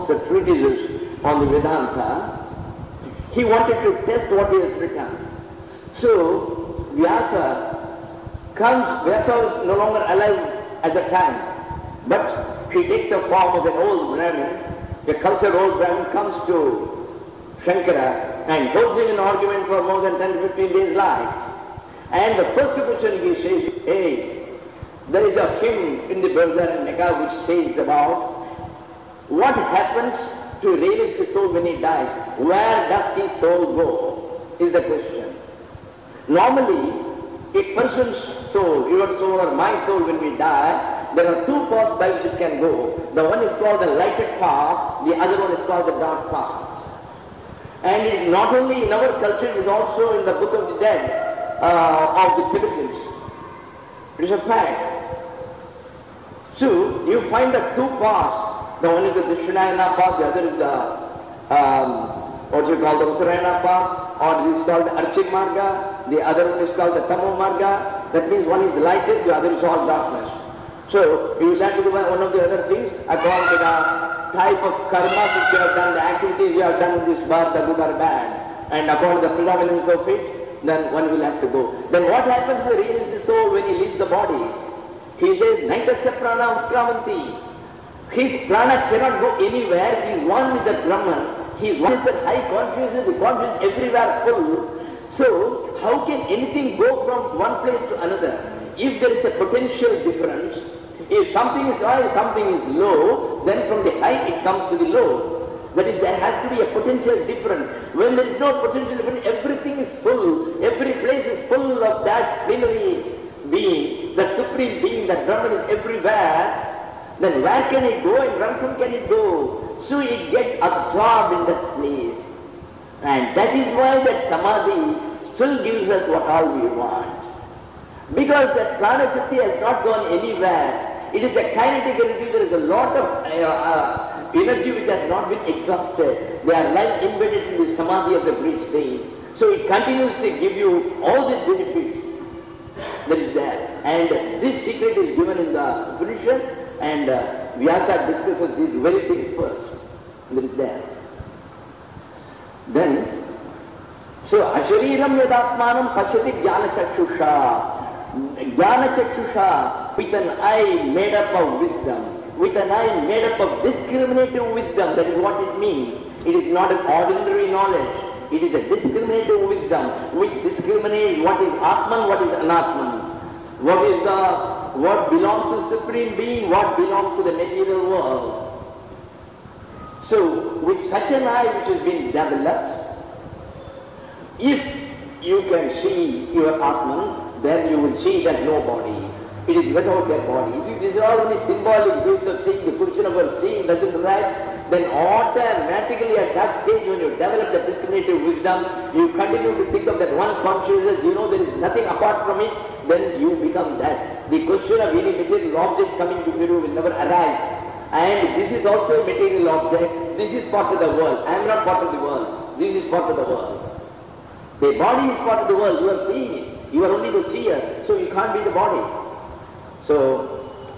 most treatises on the Vedanta, he wanted to test what he has written. So Vyasa was no longer alive at the time, but he takes the form of an old Brahmin, a cultured old Brahmin comes to Shankara and holds him in argument for more than 10-15 days life. And the first question he says, hey, there is a hymn in the Brahmacharya which says about what happens to release the soul when he dies. Where does his soul go? Is the question. Normally, a person's soul, your soul or my soul when we die, there are two paths by which it can go. The one is called the lighted path, the other one is called the dark path. And it is not only in our culture, it is also in the Book of the Dead of the Tibetans. It is a fact. So, you find the two paths. The one is the Dakshinayana path, the other is the, what you call the Uttarayana path, or this is called the Archik Marga, the other one is called the Tamo Marga. That means one is lighted, the other is all darkness. So, you will have to do one of the other things according to the type of karmas which you have done, the activities you have done in this birth, the good or bad, and according to the predominance of it, then one will have to go. Then what happens to release the soul when he leaves the body? He says, Naitasya prana utkramanti. His prana cannot go anywhere. He is one with the Brahman. He is one with the high consciousness. The consciousness everywhere full. So, how can anything go from one place to another? If there is a potential difference, if something is high, something is low, then from the high it comes to the low. That is, there has to be a potential difference. When there is no potential difference, everything is full. Every place is full of that plenary being, the supreme being, that Brahman is everywhere. Then where can it go and where from can it go? So it gets absorbed in that place. And that is why that samadhi still gives us what all we want. Because that prana shakti has not gone anywhere. It is a kinetic energy. There is a lot of energy which has not been exhausted. They are like embedded in the samadhi of the great saints. So it continues to give you all these benefits that is there. And this secret is given in the Upanishad. And Vyasa discusses this very thing first. That is there. Then, so Ashariram yadatmanam pasyati jnana chakshusha. Jnana chakshusha, with an eye made up of wisdom. With an eye made up of discriminative wisdom. That is what it means. It is not an ordinary knowledge. It is a discriminative wisdom which discriminates what is Atman, what is Anatman. What belongs to Supreme Being, what belongs to the material world. So, with such an eye which has been developed, if you can see your Atman, then you will see it as no body. It is without a body. You see, this is all only symbolic ways of seeing. The position of our seeing doesn't right. Then automatically at that stage when you develop the discriminative wisdom, you continue to think of that one consciousness, you know there is nothing apart from it, then you become that. The question of any material objects coming to you will never arise. And this is also a material object. This is part of the world. I am not part of the world. This is part of the world. The body is part of the world. You are seeing it. You are only the seer. So you can't be the body. So,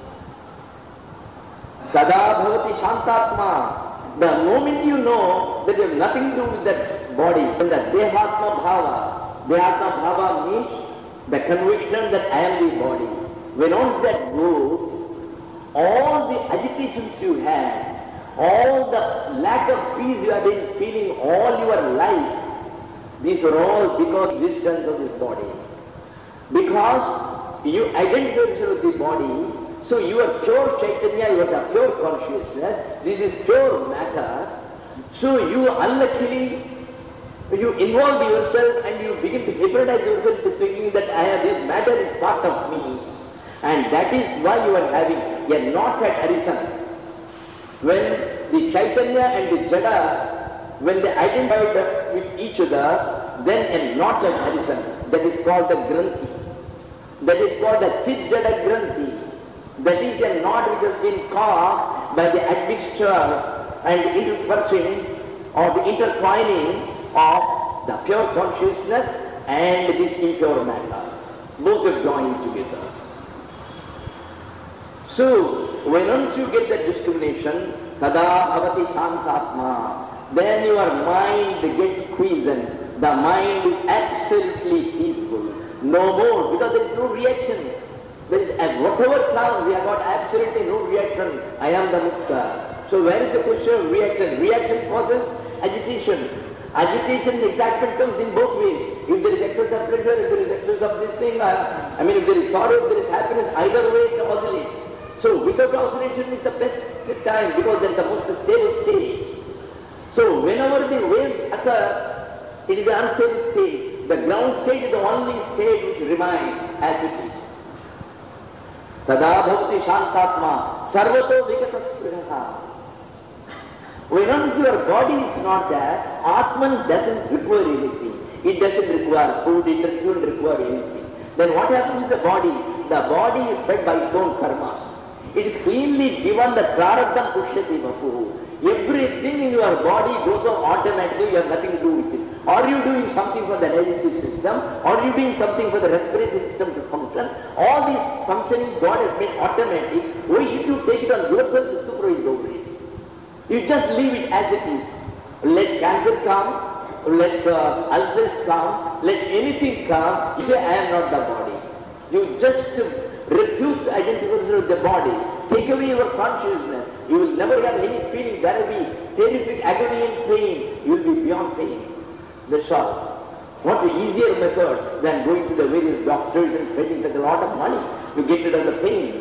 Tada bhavati shantatma. The moment you know that you have nothing to do with that body, then the dehatma bhava. Dehatma bhava means the conviction that I am the body. When once that goes, all the agitations you had, all the lack of peace you have been feeling all your life, these are all because of the existence of this body. Because you identify yourself with the body, so you are pure Chaitanya, you are the pure consciousness, this is pure matter. So you unluckily, you involve yourself and you begin to hypnotize yourself to thinking that this matter is part of me. And that is why you are having a knot at Arisen. When the Chaitanya and the Jada, when they identified with each other, then a knot has arisen. That is called the Granthi. That is called the Chit Jada Granthi. That is a knot which has been caused by the admixture and the interspersing or the intertwining of the pure consciousness and this impure matter. Both are joined together. So, when once you get that discrimination, tada bhavati shantatma, then your mind gets quiescent. The mind is absolutely peaceful. No more, because there is no reaction. There is, whatever comes, we have got absolutely no reaction. I am the mukta. So where is the question of reaction? Reaction causes agitation. Agitation, excitement comes in both ways. If there is excess of pleasure, if there is excess of this thing, if there is sorrow, if there is happiness, either way it oscillates. So without oscillation is the best time, because that is the most stable state. So whenever the waves occur, it is an unstable state. The ground state is the only state which remains as it is. Tada bhavati shantatma sarvato vikataspriha. When once your body is not there, Atman doesn't require anything. It doesn't require food, it doesn't require anything. Then what happens to the body? The body is fed by its own karmas. It is cleanly given the prarabdham pushyati vapuhu. Everything in your body goes on automatically, you have nothing to do with it. Are you doing something for the digestive system? Are you doing something for the respiratory system to function? All this functioning God has made automatic. Why should you take it on yourself to supervise over it? You just leave it as it is. Let cancer come, let ulcers come, let anything come. You say, I am not the body. You just refuse to identify with the body. Take away your consciousness. You will never have any feeling. There will be terrific agony and pain. You will be beyond pain. That's all. What easier method than going to the various doctors and spending such a lot of money to get rid of the pain.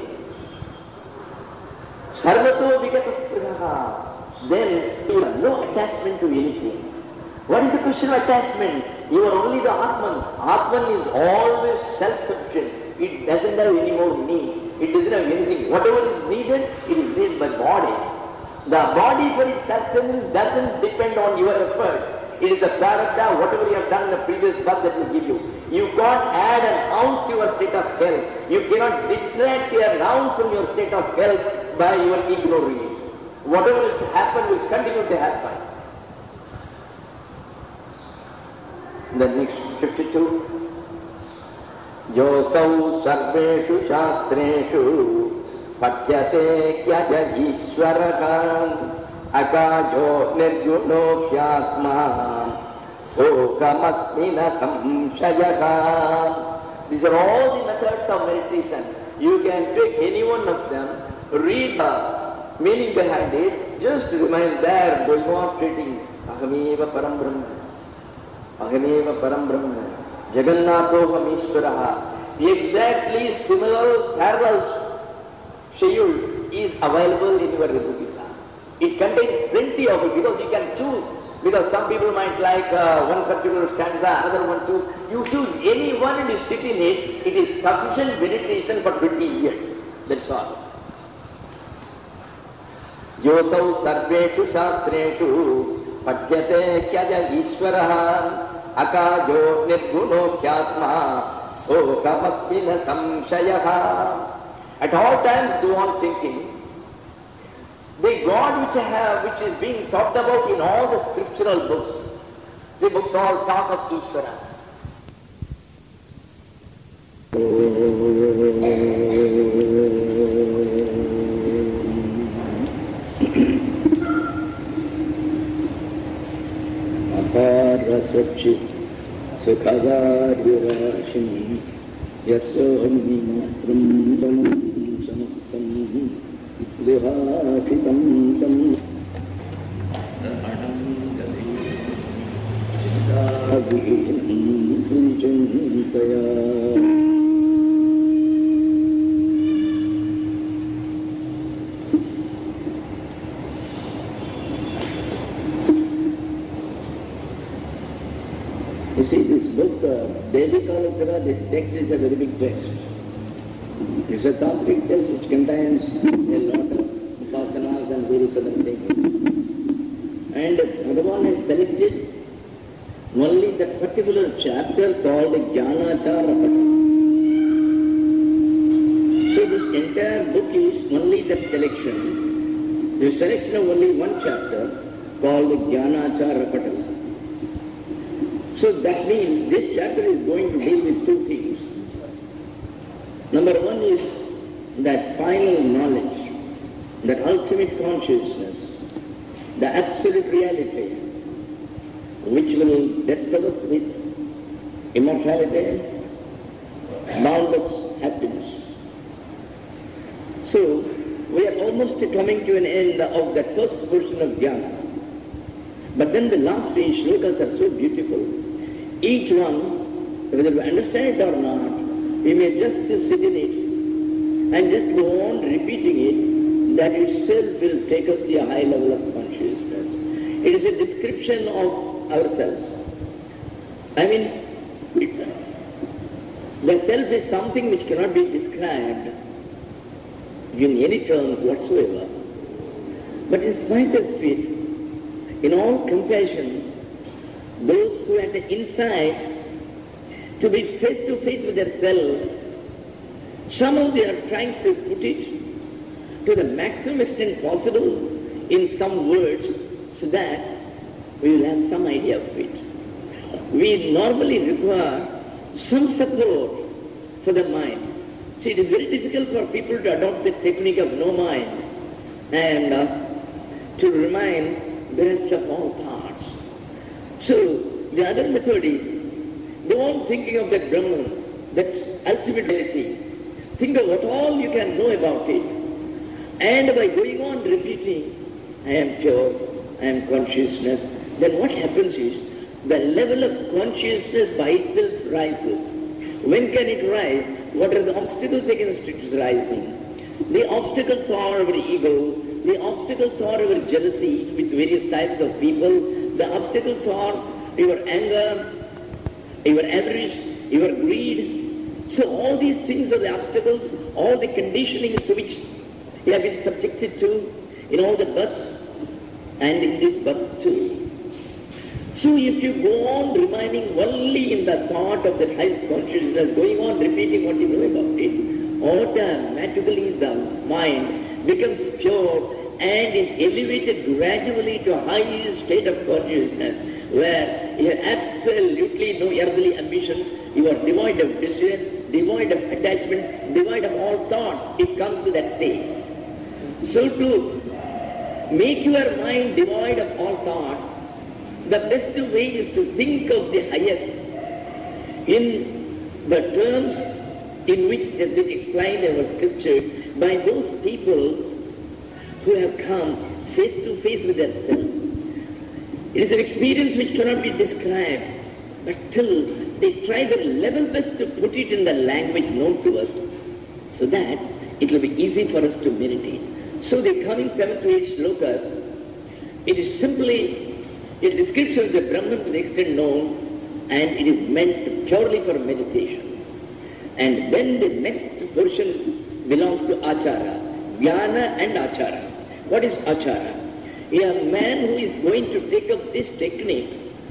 Sarvato vikataspriha. Then you have no attachment to anything. What is the question of attachment? You are only the Atman. Atman is always self-sufficient. It doesn't have any more needs. It doesn't have anything. Whatever is needed, it is needed by body. The body for its sustenance doesn't depend on your effort. It is the prarabdha, whatever you have done in the previous birth that will give you. You can't add an ounce to your state of health. You cannot detract an ounce from your state of health by your ignoring it. Whatever is to happen will continue to happen. The next 52. Yosau sarveshu shastreshu patyate kyaja ishwaraka akajo nirguno hyatma sokamasmina samshayaka. These are all the methods of meditation. You can take any one of them, read the meaning behind it, just remain there, going on treating Ahameva Param Brahma, Ahameva Param Brahma, Jagannathoham Ishvaraha. The exactly similar parallel schedule is available in your Gita. It contains plenty of it because you can choose. Because some people might like one particular stanza, another one choose. You choose any one and you sit in it. It is sufficient meditation for 20 years. That's all. Yosau sarveshu shastreshu padyate kyaja ishvaraha akajo nirguno khyatma sokamasmina samshayaha. At all times go on thinking, the God which is being talked about in all the scriptural books, the books all talk of Ishvara. Aparasachit sukhavarvirashim yasoham brahmam samastam Vihashitam tam Avinam Chintaya. You see, this book, Devikalatara, this text is a very big text. It's a complete text which contains a lot of upasanas and various other things. And Bhagavan has selected only that particular chapter called Jnanachara Patam. So this entire book is only that selection. The selection of only one chapter called Jnanachara Patam. So that means this chapter is going to deal with two things. Number one is that final knowledge. that ultimate consciousness, the absolute reality, which will bestow us with immortality, boundless happiness. So, we are almost coming to an end of that first portion of Jnana. But then the last three shlokas are so beautiful. Each one, whether we understand it or not, we may just sit in it and just go on repeating it. That itself will take us to a high level of consciousness. It is a description of ourselves. I mean, the self is something which cannot be described in any terms whatsoever. But in spite of it, in all compassion, those who have the insight to be face to face with their self, somehow they are trying to put it to the maximum extent possible in some words so that we will have some idea of it. We normally require some support for the mind. See, it is very difficult for people to adopt the technique of no mind and to remind the rest of all thoughts. So, the other method is, go on thinking of that Brahman, that ultimate reality. Think of what all you can know about it. And by going on repeating, I am pure, I am consciousness, then what happens is, the level of consciousness by itself rises. When can it rise? What are the obstacles against it is rising? The obstacles are our ego, the obstacles are our jealousy with various types of people, the obstacles are your anger, your avarice, your greed. So all these things are the obstacles, all the conditionings to which you have been subjected to in all the births and in this birth too. So if you go on remaining only in the thought of the highest consciousness, going on repeating what you know about it, automatically the mind becomes pure and is elevated gradually to a high state of consciousness where you have absolutely no earthly ambitions, you are devoid of desires, devoid of attachments, devoid of all thoughts. It comes to that stage. So to make your mind devoid of all thoughts, the best way is to think of the highest in the terms in which it has been explained in our scriptures by those people who have come face to face with themselves. It is an experience which cannot be described, but still they try their level best to put it in the language known to us so that it will be easy for us to meditate. So the coming 7 to 8 shlokas, it is simply a description of the Brahman to the extent known, and it is meant purely for meditation. And then the next portion belongs to Achara, Jnana and Achara. What is Achara? A man who is going to take up this technique,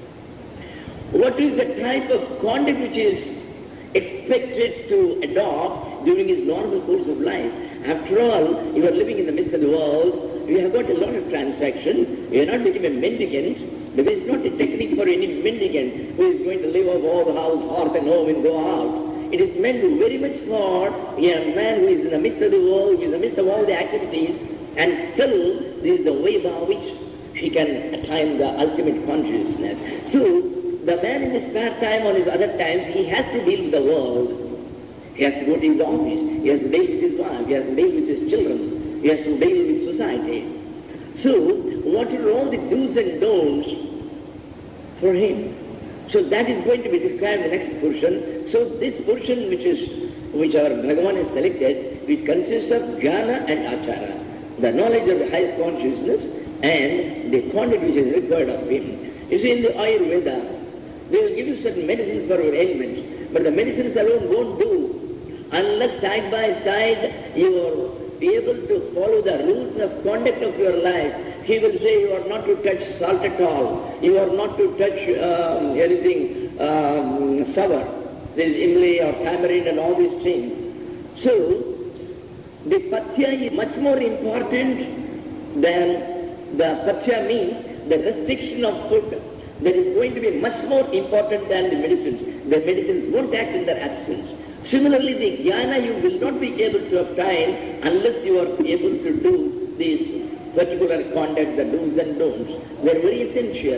what is the type of conduct which is expected to adopt during his normal course of life? After all, you are living in the midst of the world, you have got a lot of transactions, you are not become a mendicant. There is not a technique for any mendicant who is going to live off all the house, hearth and home and go out. It is meant very much for a man who is in the midst of the world, who is in the midst of all the activities, and still this is the way by which he can attain the ultimate consciousness. So, the man in his spare time, on his other times, he has to deal with the world. He has to go to his office, he has to deal with his wife, he has to deal with his children, he has to deal with society. So, what are all the do's and don'ts for him? So that is going to be described in the next portion. So this portion which our Bhagavan has selected, it consists of Jnana and Achara, the knowledge of the highest consciousness and the conduct which is required of him. You see, in the Ayurveda, they will give you certain medicines for your ailments, but the medicines alone won't do unless side by side you are able to follow the rules of conduct of your life. He will say you are not to touch salt at all, you are not to touch anything sour, there is imli or tamarind and all these things. So, the patya is much more important than the patya means the restriction of food. That is going to be much more important than the medicines. The medicines won't act in their absence. Similarly, the jnana you will not be able to obtain unless you are able to do these particular conducts, the do's and don'ts, they are very essential.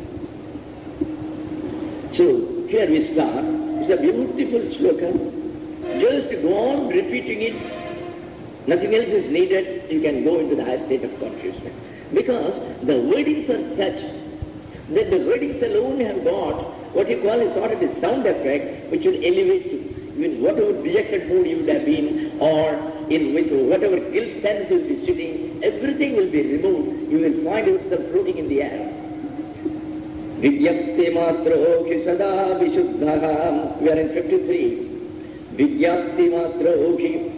So here we start. It's a beautiful sloka. Just go on repeating it. Nothing else is needed. You can go into the high state of consciousness. Because the wordings are such that the wordings alone have got what you call a sort of a sound effect which will elevate you. In whatever dejected mood you would have been, or in with whatever guilt sense you will be sitting, everything will be removed. You will find yourself floating in the air. Vidyapti matro sada vishuddha. We are in 53. Vidyapti matro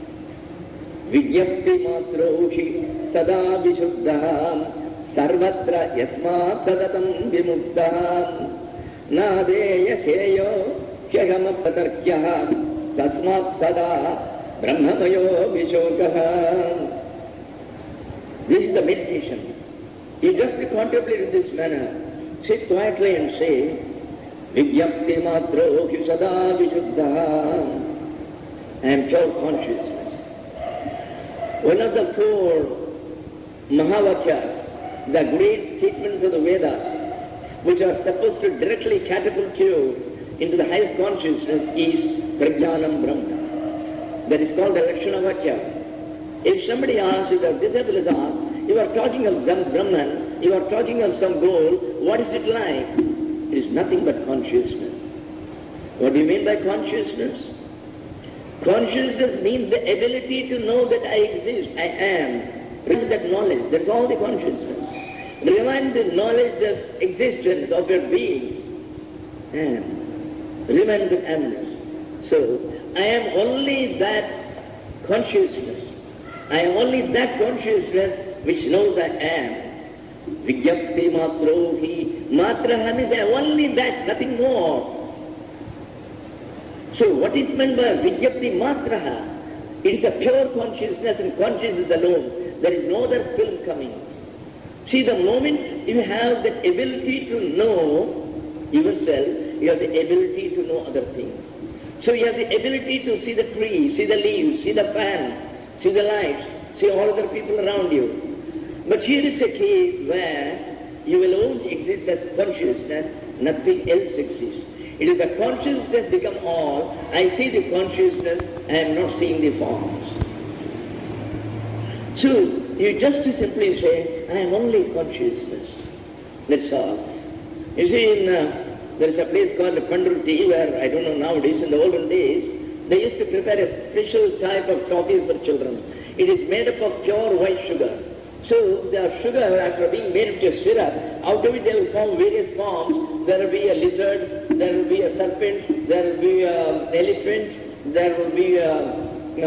Vidyapti matro sada vishuddha. Sarvatra yasmat sadatam vimukta. Nadeya sheyo Shahama patarkyaha tasmat sada brahmamayo vishokaha. This is the meditation. You just contemplate in this manner. Sit quietly and say, Vidyapti matro sada vishuddha. I am pure consciousness. One of the four Mahavakyas, the great statements of the Vedas, which are supposed to directly catapult you into the highest consciousness, is Prajnanam Brahma. That is called the Lakshana Vakya. If somebody asks, if the disciple is asked, you are talking of some Brahman, you are talking of some goal, what is it like? It is nothing but consciousness. What do you mean by consciousness? Consciousness means the ability to know that I exist, I am. Bring that knowledge, that's all the consciousness. Remind the knowledge of existence of your being. I am. Remain with amness. So, I am only that consciousness. I am only that consciousness which knows I am. Vidyapti matrohi. Matraha means I am only that, nothing more. So, what is meant by Vidyapti matraha? It is a pure consciousness and consciousness alone. There is no other film coming. See, the moment you have that ability to know yourself, you have the ability to know other things. So you have the ability to see the tree, see the leaves, see the fan, see the lights, see all other people around you. But here is a case where you alone exist as consciousness, nothing else exists. It is the consciousness become all. I see the consciousness, I am not seeing the forms. So you just simply say, I am only consciousness. That's all. You see, there is a place called Pandruti where, I don't know nowadays, in the olden days, they used to prepare a special type of toffees for children. It is made up of pure white sugar. So the sugar, after being made into a syrup, out of it they will form various forms. There will be a lizard, there will be a serpent, there will be an elephant, there will be a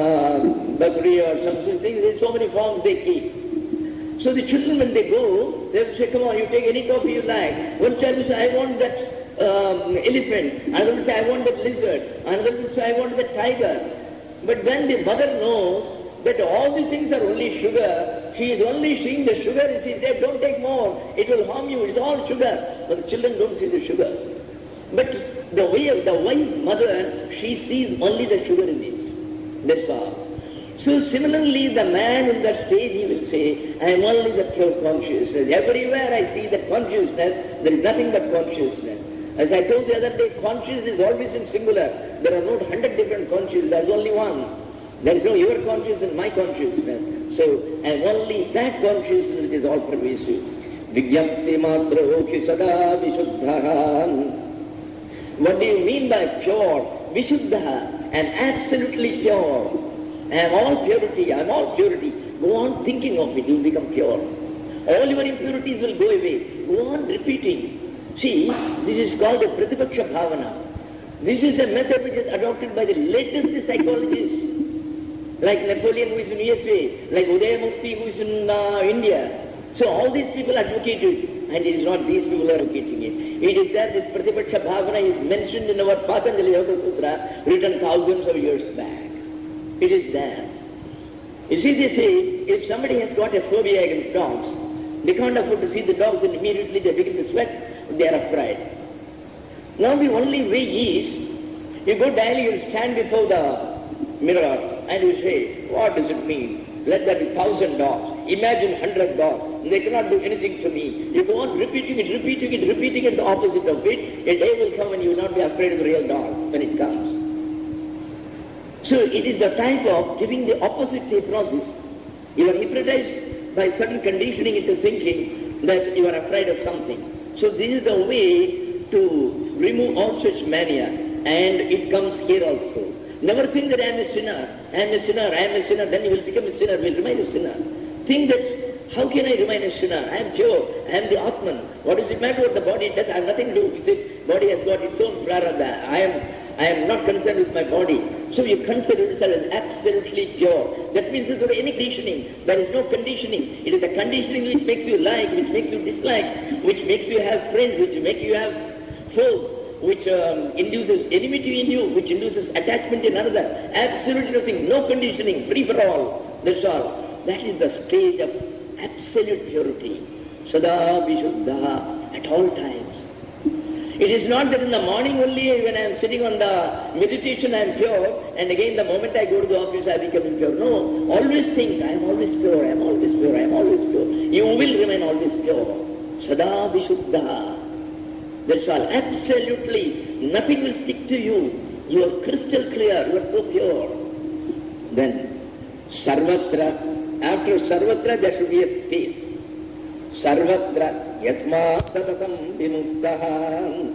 bakri or some such things. There are so many forms they keep. So the children, when they go, they will say, come on, you take any toffee you like. One child will say, I want that elephant. Another will say, I want that lizard. Another will say, I want that tiger. But when the mother knows that all these things are only sugar, she is only seeing the sugar and she says, don't take more, it will harm you, it's all sugar. But the children don't see the sugar. But the way of the wise mother, she sees only the sugar in it. That's all. So similarly, the man in that stage, he will say, I am only the pure consciousness. Everywhere I see that consciousness, there is nothing but consciousness. As I told the other day, consciousness is always in singular. There are not 100 different consciousness, there is only one. There is no your consciousness and my consciousness. So, and only that consciousness is all pervasive. Vidyapti matrohi sada vishuddha. What do you mean by pure? Vishuddha. I am absolutely pure. I am all purity. I am all purity. Go on thinking of it, you will become pure. All your impurities will go away. Go on repeating. See, this is called the Pratipaksha Bhavana. This is a method which is adopted by the latest psychologists, like Napoleon who is in USA, like Udayamurthy who is in India. So all these people advocate it, and it is not these people who are advocating it. It is that this Pratipaksha Bhavana is mentioned in our Patanjali Yoga Sutra, written thousands of years back. It is there. You see, they say, if somebody has got a phobia against dogs, they can't afford to see the dogs and immediately they begin to sweat. They are afraid. Now the only way is, you go daily, you stand before the mirror and you say, What does it mean? Let there be 1,000 dogs. Imagine 100 dogs. They cannot do anything to me. You go on repeating it, the opposite of it. A day will come when you will not be afraid of the real dog when it comes. So it is the type of giving the opposite hypnosis. You are hypnotized by certain conditioning into thinking that you are afraid of something. So this is the way to remove all such mania, and it comes here also. Never think that I am a sinner, I am a sinner, I am a sinner, then you will become a sinner, will remain a sinner. Think that, how can I remain a sinner? I am pure, I am the Atman. What does it matter what the body does? I have nothing to do with it. Body has got its own prarabdha. I am not concerned with my body. So you consider yourself as absolutely pure. That means without any conditioning. There is no conditioning. It is the conditioning which makes you like, which makes you dislike, which makes you have friends, which makes you have foes, which induces enmity in you, which induces attachment in another. Absolutely nothing. No conditioning. Free for all. That's all. That is the stage of absolute purity. Sada Vishuddha at all times. It is not that in the morning only when I am sitting on the meditation I am pure, and again the moment I go to the office I become impure. No, always think I am always pure, I am always pure, I am always pure. You will remain always pure. Sada Vishuddha. That's all. Absolutely nothing will stick to you. You are crystal clear, you are so pure. Then Sarvatra, after Sarvatra there should be a space. Sarvatra Yasmat Satatam Vimuktaha.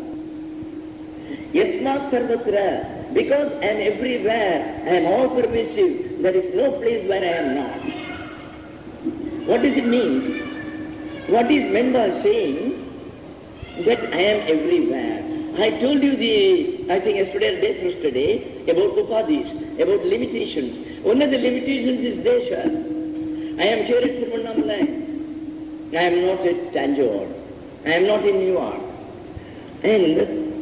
Yasmat Sarvatra, because I am everywhere, I am all pervasive, there is no place where I am not. What does it mean? What is meant by saying that I am everywhere? I told you I think yesterday or day yesterday, about upadhis, about limitations. One of the limitations is Desha. I am here at Tiruvannamalai. I am not at Tanjore. I am not in New York. And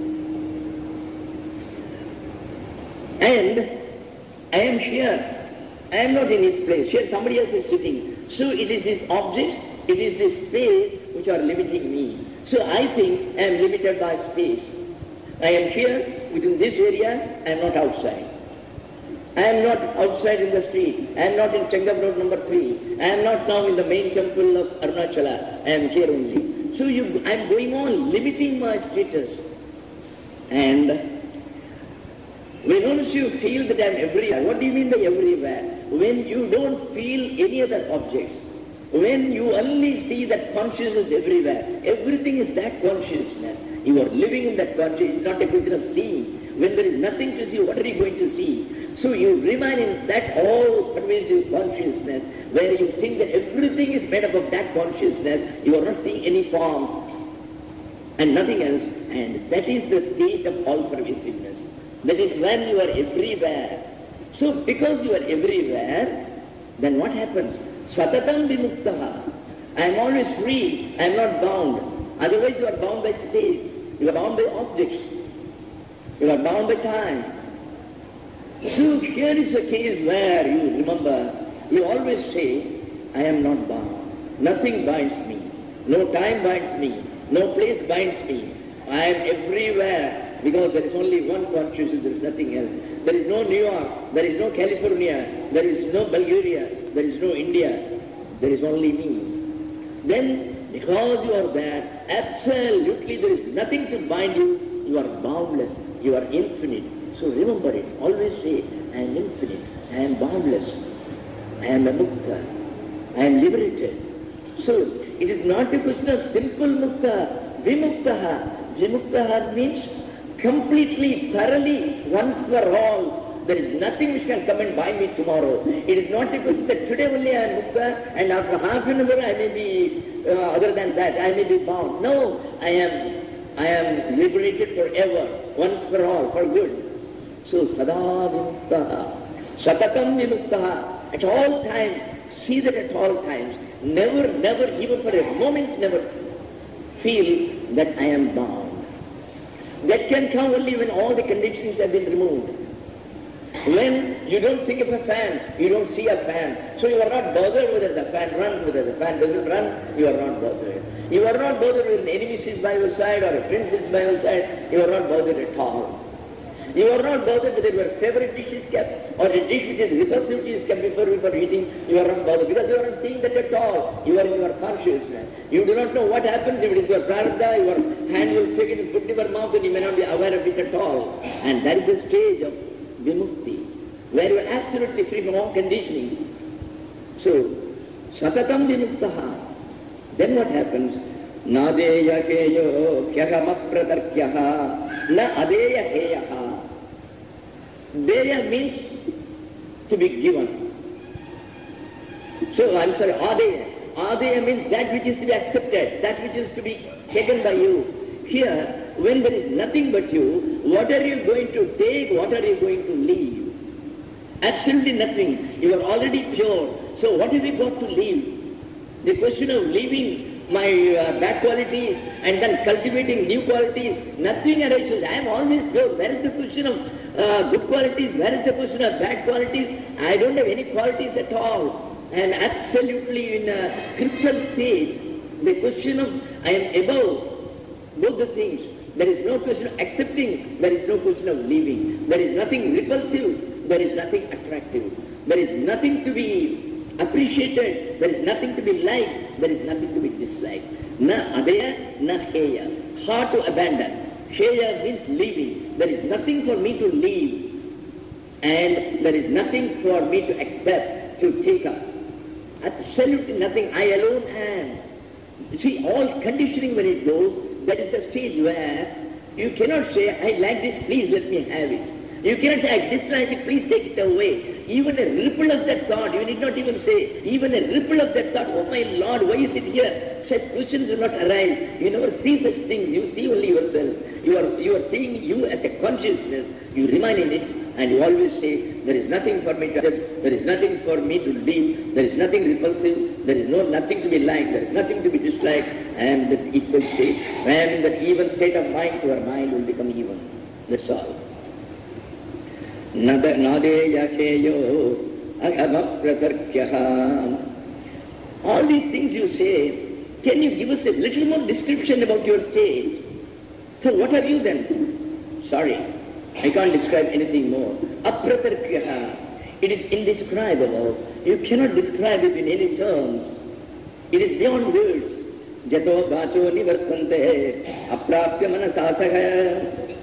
I am here. I am not in his place. Here somebody else is sitting. So it is these objects, it is this space which are limiting me. So I think I am limited by space. I am here within this area, I am not outside. I am not outside in the street. I am not in Chengam Road number 3. I am not now in the main temple of Arunachala. I am here only. So I am going on limiting my status. And when once you feel that I am everywhere, what do you mean by everywhere? When you don't feel any other objects. When you only see that consciousness everywhere. Everything is that consciousness. You are living in that consciousness. It's not a question of seeing. When there is nothing to see, what are you going to see? So you remain in that all-pervasive consciousness where you think that everything is made up of that consciousness. You are not seeing any form and nothing else. And that is the state of all-pervasiveness. That is when you are everywhere. So because you are everywhere, then what happens? Satatam vimuktaha. I am always free. I am not bound. Otherwise you are bound by space. You are bound by objects. You are bound by time. So here is a case where you remember, you always say, I am not bound. Nothing binds me. No time binds me. No place binds me. I am everywhere because there is only one consciousness, there is nothing else. There is no New York, there is no California, there is no Bulgaria, there is no India. There is only me. Then because you are there, absolutely there is nothing to bind you. You are boundless. You are infinite. So remember it. Always say, I am infinite. I am boundless. I am a mukta. I am liberated. So it is not a question of simple mukta. Vimuktaha. Vimuktaha means completely, thoroughly, once for all. There is nothing which can come and bind me tomorrow. It is not a question that today only I am mukta and after half an hour I may be, other than that, I may be bound. No, I am liberated forever, once for all, for good. So, sada vimuktaha, satatam vimuktaha, at all times, see that at all times, never, even for a moment, never feel that I am bound. That can come only when all the conditions have been removed. When you don't think of a fan, you don't see a fan. So you are not bothered whether the fan runs, whether the fan doesn't run, you are not bothered. You are not bothered when an enemy is by your side or a friend is by your side, you are not bothered at all. You are not bothered whether your favorite dish is kept or a dish which is repulsive is kept before eating. You are not bothered because you are not seeing that at all. You are in your consciousness. You do not know what happens if it is your prarabdha. Your hand will take it and put in your mouth and you may not be aware of it at all. And that is the stage of vimukti, where you are absolutely free from all conditionings. So, satatam vimuktaha. Then what happens? Nadeya heyo kyahama pradarkyaha na adeya heyaha. Deya means to be given. So, I'm sorry, adeya. Adeya means that which is to be accepted, that which is to be taken by you. Here, when there is nothing but you, what are you going to take, what are you going to leave? Absolutely nothing. You are already pure. So what have you got to leave? The question of leaving my bad qualities and then cultivating new qualities, nothing arises. I am always pure. Where is the question of good qualities? Where is the question of bad qualities? I don't have any qualities at all. I am absolutely in a crystal state. The question of I am above both the things. There is no question of accepting. There is no question of leaving. There is nothing repulsive. There is nothing attractive. There is nothing to be appreciated, there is nothing to be liked, there is nothing to be disliked. Na adeya, na heya. Hard to abandon. Heya means leaving. There is nothing for me to leave, and there is nothing for me to accept, to take up. Absolutely nothing. I alone am. See, all conditioning when it goes, that is the stage where you cannot say, I like this, please let me have it. You cannot say, I dislike it, please take it away. Even a ripple of that thought, you need not even say, even a ripple of that thought, oh my Lord, why is it here? Such questions will not arise. You never see such things, you see only yourself. You are seeing you as a consciousness, you remain in it, and you always say, there is nothing for me to accept, there is nothing for me to leave, there is nothing repulsive, there is nothing to be liked, there is nothing to be disliked. I am that equal state. I am in that even state of mind, your mind will become even. That's all. Nadeya heyo ahama pradarkyaha. All these things you say, can you give us a little more description about your state? So what are you then? Sorry, I can't describe anything more. Apradarkyaha. It is indescribable. You cannot describe it in any terms. It is beyond words. Jato bhacho nivartante aprapya manasasaha.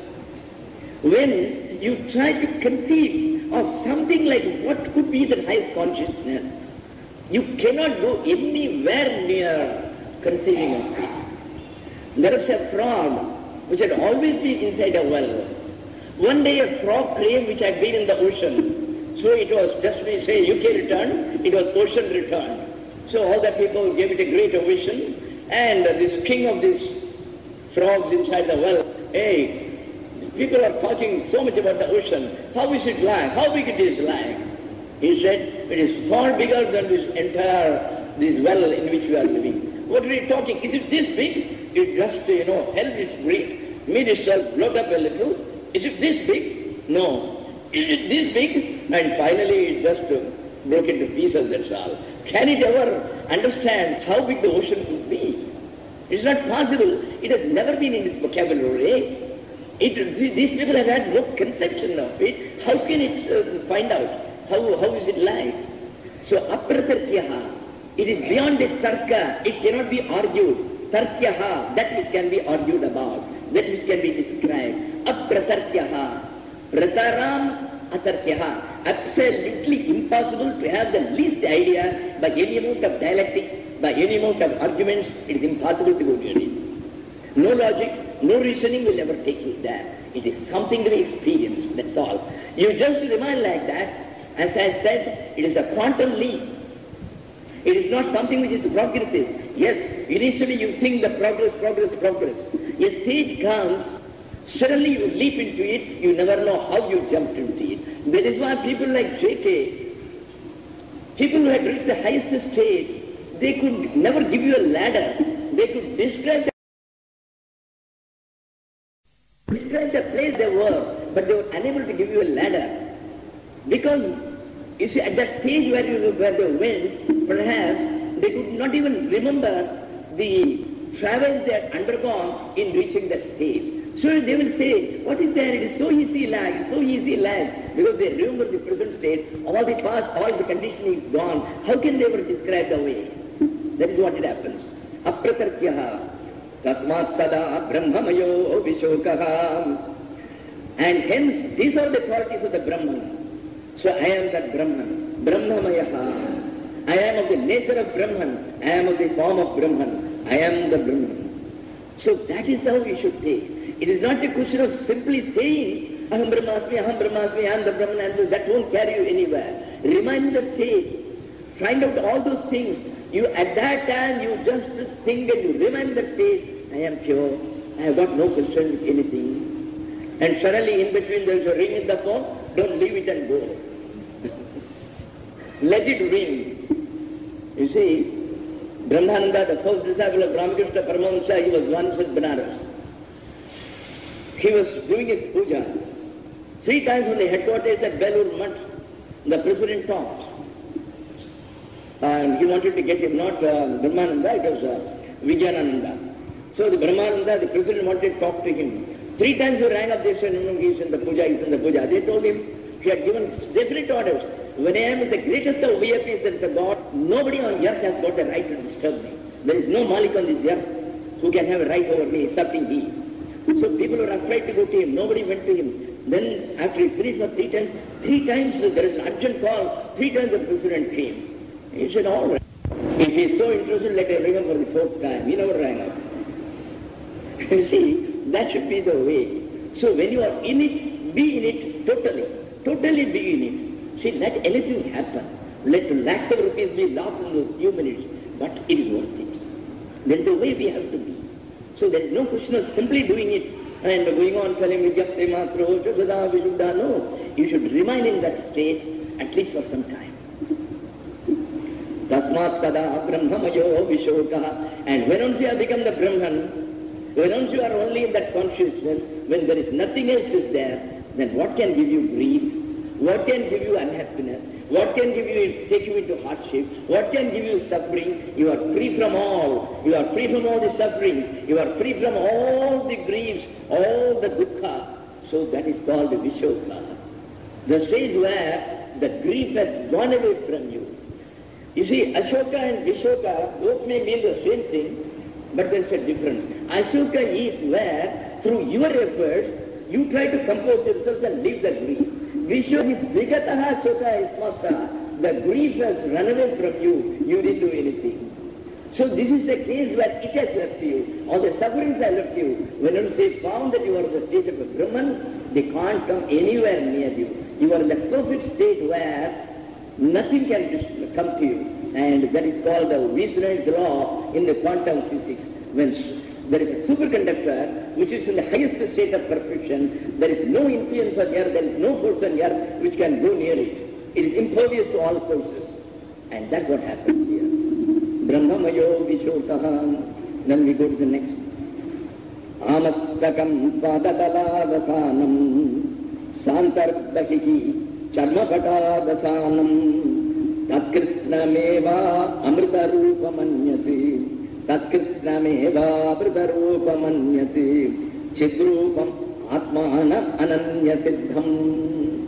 When you try to conceive of something like what could be the highest consciousness, you cannot go anywhere near conceiving of it. There was a frog which had always been inside a well. One day a frog came which had been in the ocean. So it was, just we say UK returned, it was ocean returned. So all the people gave it a great ovation, and this king of these frogs inside the well, hey, people are talking so much about the ocean. How is it like? How big it is like? He said, it is far bigger than this well in which we are living. What are you talking? Is it this big? It just, held its breath, made itself float up a little. Is it this big? No. Is it this big? And finally it just broke into pieces, that's all. Can it ever understand how big the ocean could be? It's not possible. It has never been in its vocabulary. These people have had no conception of it. How can it find out? How is it like? So, apratarkyaha, it is beyond the tarka. It cannot be argued. Tarkyaha, that which can be argued about, that which can be described. Apratarkyaha, prataram atarkyaha. Absolutely impossible to have the least idea by any amount of dialectics, by any amount of arguments. It is impossible to go near it. No logic, no reasoning will ever take you there. It is something to be experienced, that's all. You just remain like that. As I said, it is a quantum leap. It is not something which is progressive. Yes, initially you think the progress. A stage comes, suddenly you leap into it, you never know how you jumped into it. That is why people like J.K., people who had reached the highest stage, they could never give you a ladder. They could describe the place they were, but they were unable to give you a ladder. Because, you see, at that stage where they went, perhaps they could not even remember the travels they had undergone in reaching that stage. So they will say, what is there? It is so easy life, so easy life. Because they remember the present state, all the past, all the conditioning is gone. How can they ever describe the way? That is what it happens. Apratarkyaha tasmat tada brahmamayo vishokaha. And hence, these are the qualities of the Brahman. So I am that Brahman. Brahmamayaha. I am of the nature of Brahman. I am of the form of Brahman. I am the Brahman. So that is how we should take. It is not a question of simply saying, Aham Brahmasmi, I am the Brahman, and that won't carry you anywhere. Remain in the state. Find out all those things. You, at that time, you just think and you remain in the state. I am pure. I have got no concern with anything. And suddenly in between there is a ring in the phone. Don't leave it and go. Let it ring. You see, Brahmananda, the first disciple of Ramakrishna Paramahamsa, he was once at Benares. He was doing his puja. 3 times on the headquarters at Belur Mutt, the president talked. And he wanted to get him, not Brahmananda, it was Vijayananda. So the Brahmananda, the president wanted to talk to him. 3 times he rang up, they said, no, he is in the puja, he is in the puja. They told him, he had given definite orders. When I am the greatest of VIPs, there is a God, nobody on earth has got the right to disturb me. There is no Malik on this earth who can have a right over me, excepting he. So people were afraid to go to him. Nobody went to him. Then after 3 times there is an urgent call. 3 times the president came. He said, all right. If he is so interested, let him ring up for the 4th time. He never rang up. You see, that should be the way. So when you are in it, be in it totally. Totally be in it. See, let anything happen. Let lakhs of rupees be lost in those few minutes. But it is worth it. That is the way we have to be. So there is no question of simply doing it and going on telling Vidyapte Matro, Jagada, Vishuddha. No. You should remain in that state at least for some time. Tasmat tada brahmamayo vishokaha. And when once you have become the Brahman, when once you are only in that consciousness, when there is nothing else is there, then what can give you grief? What can give you unhappiness? What can give you, take you into hardship? What can give you suffering? You are free from all. You are free from all the suffering. You are free from all the griefs, all the dukkha. So that is called the Vishoka. The stage where the grief has gone away from you. You see, Ashoka and Vishoka both may mean the same thing, but there is a difference. Ashoka is where, through your efforts, you try to compose yourself and leave the grief. Vishoka is Vigataha Ashoka is Matsa. The grief has run away from you. You didn't do anything. So this is a case where it has left you. All the sufferings have left you. When they found that you are in the state of a Brahman, they can't come anywhere near you. You are in the perfect state where nothing can come to you. And that is called the Weisner's law in the quantum physics. When there is a superconductor which is in the highest state of perfection, there is no influence on earth, there is no force on earth which can go near it. It is impervious to all forces. And that's what happens here. Brahmamayo Vishokaha. Then we go to the next. Amastakam Padatalavashanam Santardahihi Charmapatadasanam Tatkritnameva Amritaroopamanyati Tatkritnameva Amritaroopamanyati Chidrupam Atmana Ananyasiddham.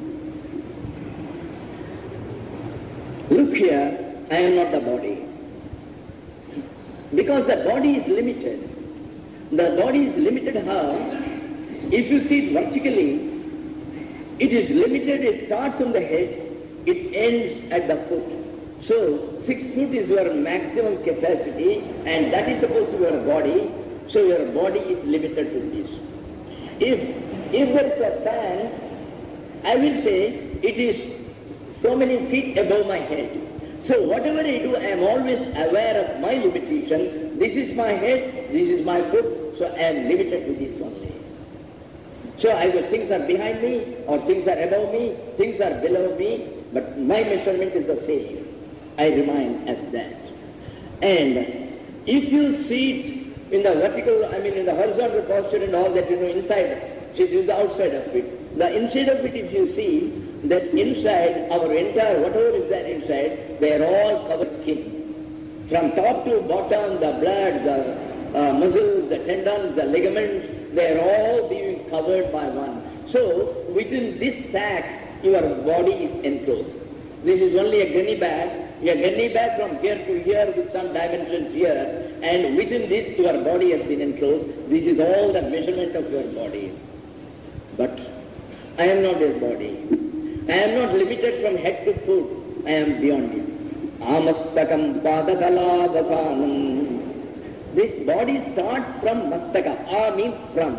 Look here, I am not the body. Because the body is limited. The body is limited how? If you see it vertically, it is limited, it starts on the head, it ends at the foot. So 6 foot is your maximum capacity, and that is supposed to be your body. So your body is limited to this. If there is a fan, I will say it is so many feet above my head. So whatever I do, I am always aware of my limitation. This is my head, this is my foot, so I am limited to this only. So either things are behind me, or things are above me, things are below me, but my measurement is the same. I remain as that. And if you see it in the vertical, in the horizontal posture and all that, inside, see, this is the outside of it. The inside of it, if you see, that inside, our entire, whatever is there inside, they are all covered skin. From top to bottom, the blood, the muscles, the tendons, the ligaments, they are all being covered by one. So within this sack, your body is enclosed. This is only a gunny bag. A gunny bag from here to here with some dimensions here, and within this your body has been enclosed. This is all the measurement of your body. But I am not this body. I am not limited from head to foot. I am beyond it. Amastakam padakala vasanam. This body starts from mastaka. A means from.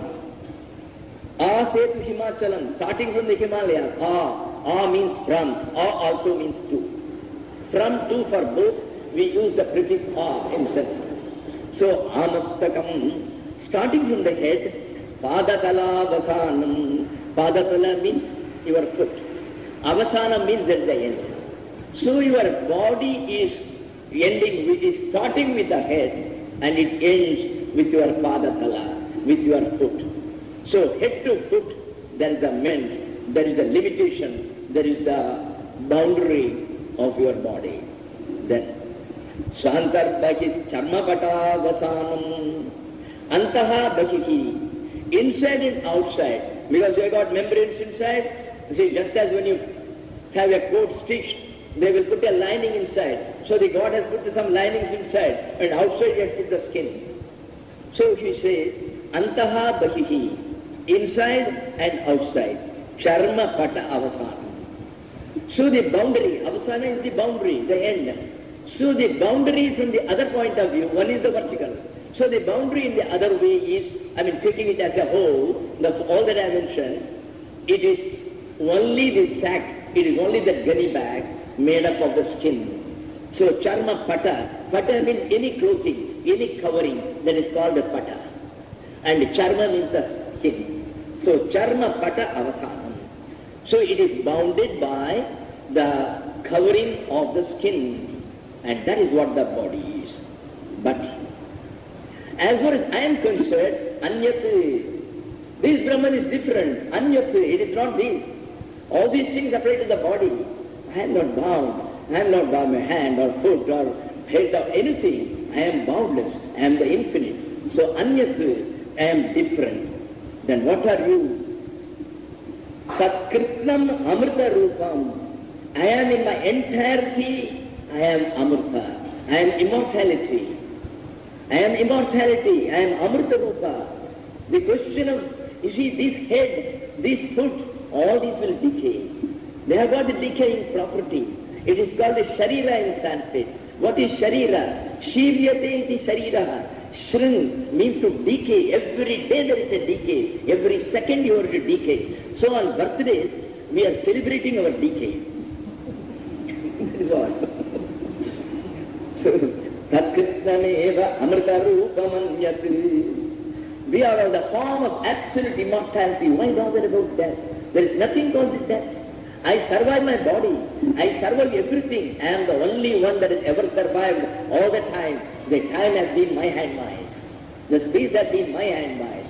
A say to Himachalam, starting from the Himalayas. A means from. A also means to. From, to, for both, we use the prefix a in Sanskrit. So, amastakam, starting from the head, padakala vasanam. Padakala means your foot. Avasana means that's the end. So your body is ending, is starting with the head and it ends with your padakala, with your foot. So head to foot, there is a meant, there is a limitation, there is the boundary of your body. Then, Shantar Bahis Charmapata Vasanam Antaha Bahihi, inside and outside, because you have got membranes inside. See, just as when you have a coat stitched, they will put a lining inside. So the God has put some linings inside, and outside he has put the skin. So he says, Antaha Bahihi, inside and outside, Charma Pata Avasana. So the boundary, Avasana is the boundary, the end. So the boundary from the other point of view, one is the vertical. So the boundary in the other way is, taking it as a whole, all the dimensions, it is only the sack, it is only the gunny bag made up of the skin. So charma pata, pata means any clothing, any covering, that is called a pata. And charma means the skin. So charma pata avasanam. So it is bounded by the covering of the skin, and that is what the body is. But as far as I am concerned, anyat, this Brahman is different. Anyat, it is not this. All these things apply to the body. I am not bound. I am not bound by hand or foot or head or anything. I am boundless. I am the infinite. So anyat, I am different. Then what are you? Satkritnam amrita rupam. I am in my entirety, I am amrita. I am immortality. I am immortality. I am amrita rupa. The question of, you see, this head, this foot, all these will decay. They have got the decaying property. It is called the sharira in Sanskrit. What is sharira? Shiryate iti shariraha. Shrink means to decay. Every day there is a decay. Every second you are to decay. So on birthdays, we are celebrating our decay. That is what. So, Tatkritnameva amrita rupamanyat. We are of the form of absolute immortality. Why bother about death? There is nothing called death. I survive my body. I survive everything. I am the only one that has ever survived all the time. The time has been my handmaid. The space has been my handmaid.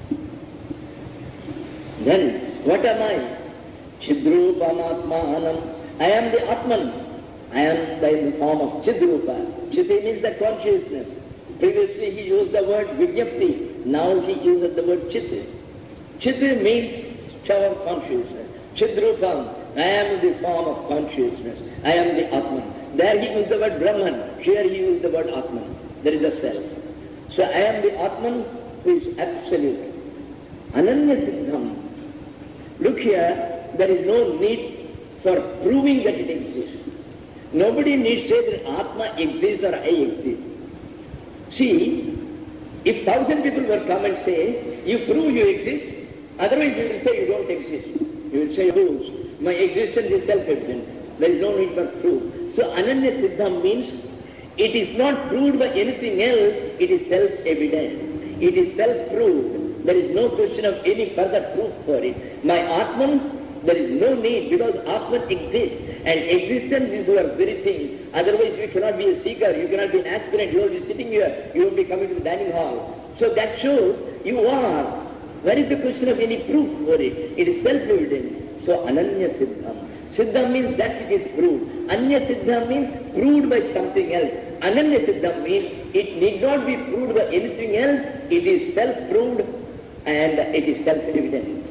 Then, what am I? Chidrupamatmanam. I am the Atman. I am in the form of Chidrupa. Chiti means the consciousness. Previously he used the word Vijnapti. Now he uses the word Chiti. Chiti means shower of consciousness. Chidrupam. I am the form of consciousness. I am the Atman. There he used the word Brahman. Here he used the word Atman. There is a self. So I am the Atman who is absolute. Ananya Siddham. Look here, there is no need for proving that it exists. Nobody needs to say that Atma exists or I exist. See, if 1,000 people will come and say, you prove you exist, otherwise you will say you don't exist. You will say, proves. My existence is self-evident. There is no need for proof. So Ananya Siddham means it is not proved by anything else, it is self-evident. It is self-proved. There is no question of any further proof for it. My Atman, there is no need because Atman exists. And existence is your very thing. Otherwise you cannot be a seeker, you cannot be an aspirant, you will be sitting here, you will be coming to the dining hall. So that shows you are. Where is the question of any proof for it? It is self-evident. So Ananya Siddham. Siddham means that which is proved. Anya Siddham means proved by something else. Ananya Siddham means it need not be proved by anything else. It is self-proved and it is self-evident.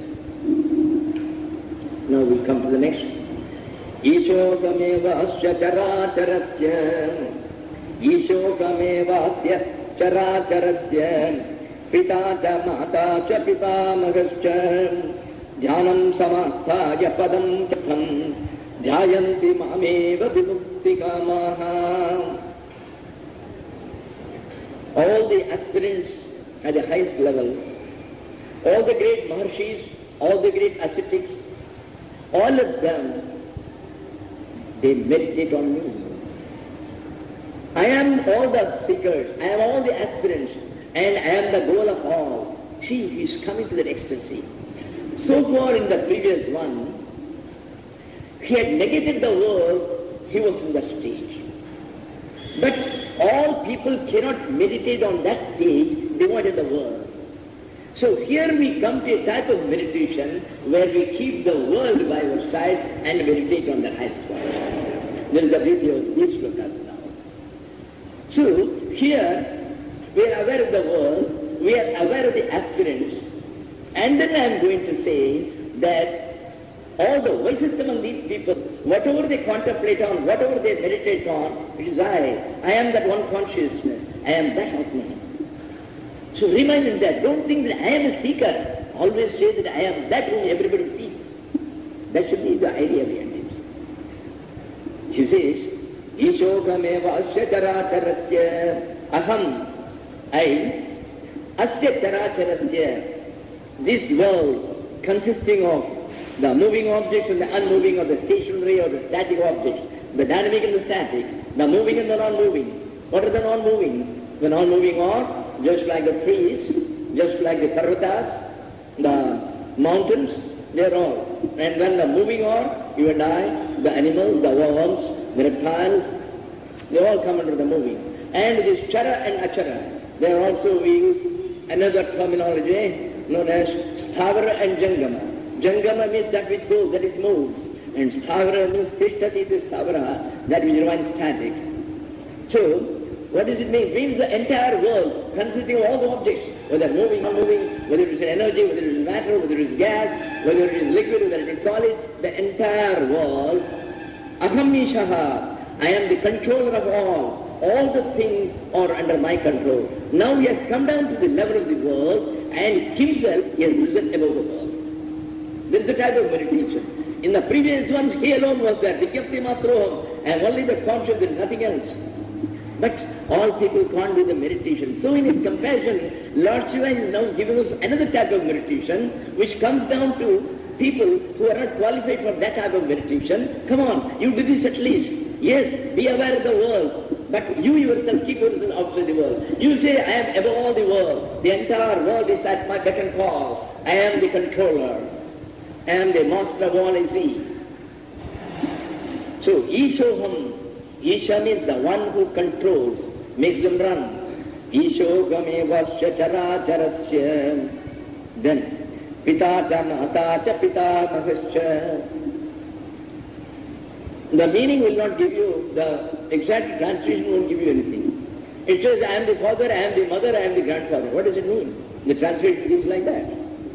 Now we come to the next. Ishokameva asya characharasya Ishokameva asya characharasya Pita cha mata cha pitamagascha Dhyanam samatthaya padam chatham Dhyayanti mameva vimukti kamaha. All the aspirants at the highest level, all the great Maharshis, all the great ascetics, all of them, they meditate on me. I am all the seekers, I am all the aspirants, and I am the goal of all. See, he is coming to that ecstasy. So far in the previous one, he had negated the world, he was in the stage. But all people cannot meditate on that stage, they wanted the world. So here we come to a type of meditation where we keep the world by our side and meditate on the highest one. This is the beauty of these slokas now. So here we are aware of the world, we are aware of the aspirants, and then I am going to say that all the wisest among these people, whatever they contemplate on, whatever they meditate on, it is I. I am that one consciousness. I am that Atman. So remind him that. Don't think that I am a seeker. Always say that I am that whom everybody seeks. That should be the idea behind it. He says, Ishokameva asya characharasya aham. I, asya characharasya. This world consisting of the moving objects and the unmoving, or the stationary or the static objects, the dynamic and the static, the moving and the non-moving. What are the non-moving? The non-moving are just like the trees, just like the parvatas, the mountains, they are all. And when the moving are, you and I, the animals, the worms, the reptiles, they all come under the moving. And this chara and achara, they are also, we use another terminology known as sthavara and jangama. Jangama means that which goes, that which moves. And sthavara means tishtati is sthavara, that which remains static. So, what does it mean? It means the entire world consisting of all the objects, whether moving or moving, whether it is energy, whether it is matter, whether it is gas, whether it is liquid, whether it is solid, the entire world. Aham Ishaha, I am the controller of all. All the things are under my control. Now he has come down to the level of the world and himself he has risen above the world. This is the type of meditation. In the previous one, he alone was there. Vikyapti matroham. And only the conscious and nothing else. But all people can't do the meditation. So in his compassion, Lord Shiva is now giving us another type of meditation, which comes down to people who are not qualified for that type of meditation. Come on, you do this at least. Yes, be aware of the world. But you yourself keep yourself outside the world. You say, I am above all the world. The entire world is at my beck and call. I am the controller. I am the master of all I see. So, Ishoham. Isha means the one who controls, makes them run. Ishohamevasya characharasya. Then, Pita cha mata cha pitamahasya. The meaning will not give you, the exact translation won't give you anything. It says, I am the father, I am the mother, I am the grandfather. What does it mean? The translation is like that.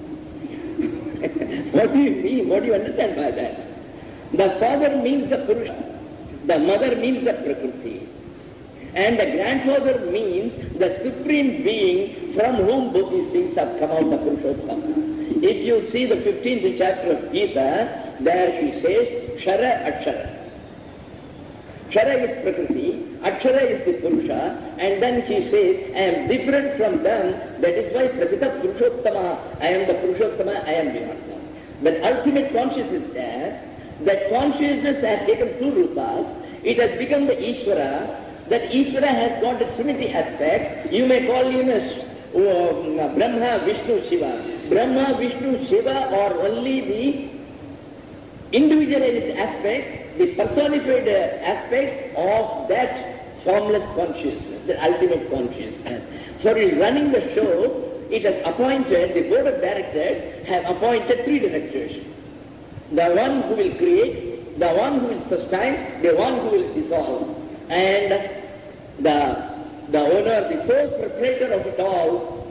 What do you mean? What do you understand by that? The father means the Purusha. The mother means the Prakriti. And the grandfather means the supreme being from whom both these things have come out, the Purushottama. If you see the 15th chapter of Gita, there she says, Kshara Akshara. Kshara is Prakriti, Akshara is the Purusha, and then she says, I am different from them, that is why Prakita Purushottama, I am the Purushottama, I am the Atma. But ultimate consciousness is there, that consciousness has taken two rupas, it has become the Ishvara, that Ishvara has got a Trinity aspect, you may call him as Brahma, Vishnu, Shiva. Brahma, Vishnu, Shiva are only the individualized aspects, the personified aspects of that formless consciousness, the ultimate consciousness. For running the show, it has appointed, the board of directors have appointed three directors. The one who will create, the one who will sustain, the one who will dissolve. And the owner, the sole proprietor of it all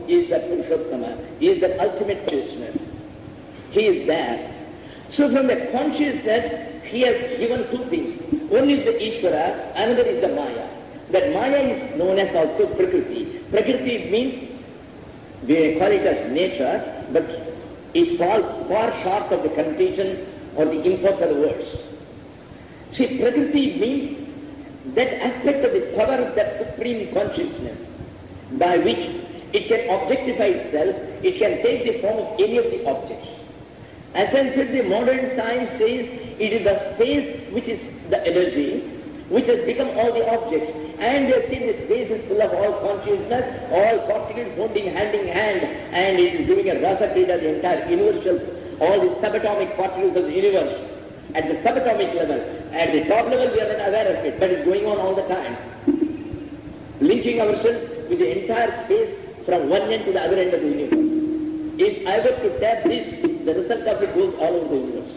is that Purushottama, is that ultimate consciousness. He is there. So from that consciousness, he has given two things. One is the Ishvara, another is the Maya. That Maya is known as also Prakriti. Prakriti means, we call it as nature, but it falls far short of the connotation or the import of the words. See, Prakriti means that aspect of the power of that supreme consciousness by which it can objectify itself, it can take the form of any of the objects. As I said, the modern science says it is the space which is the energy, which has become all the objects. And they have seen the space is full of all consciousness, all particles holding hand in hand, and it is doing a rasa krida, the entire universal, all the subatomic particles of the universe. At the subatomic level, at the top level we are not aware of it, but it's going on all the time. Linking ourselves with the entire space from one end to the other end of the universe. If I were to tap this, the result of it goes all over the universe.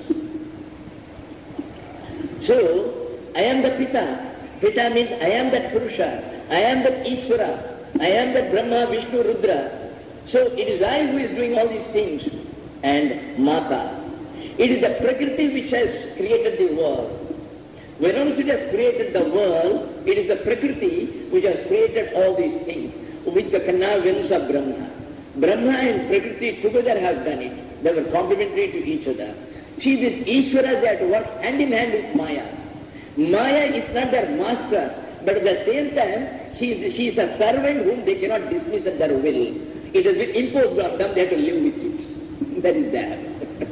So, I am the Pita. Pita means I am that Purusha, I am that Ishvara, I am that Brahma, Vishnu, Rudra. So it is I who is doing all these things. And Mata. It is the Prakriti which has created the world. Whereas it has created the world, it is the Prakriti which has created all these things with the connivance of Brahma. Brahma and Prakriti together have done it. They were complementary to each other. See, this Ishvara, they have to work hand in hand with Maya. Maya is not their master, but at the same time, she is a servant whom they cannot dismiss at their will. It has been imposed on them, they have to live with it. That is there.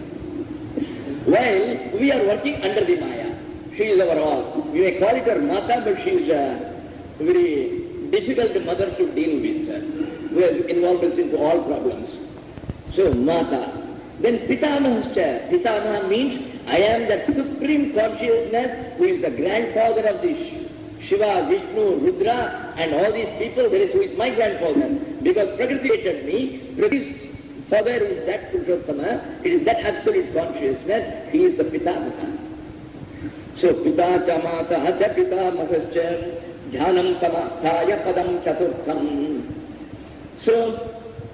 While we are working under the Maya. She is our all. We may call it our Mata, but she is a very difficult mother to deal with. We have involved us into all problems. So, Mata. Then Pitamahascha. Pitamaha means I am that supreme consciousness who is the grandfather of this Shiva, Vishnu, Rudra and all these people. There is who is my grandfather. Because Prakriti created me. Prakriti's father is that Purushottama. It is that absolute consciousness. He is the Pitamaha. So Pita cha Mata cha Pitamahascha Jhanam Samatthaya Padam Chaturtham. So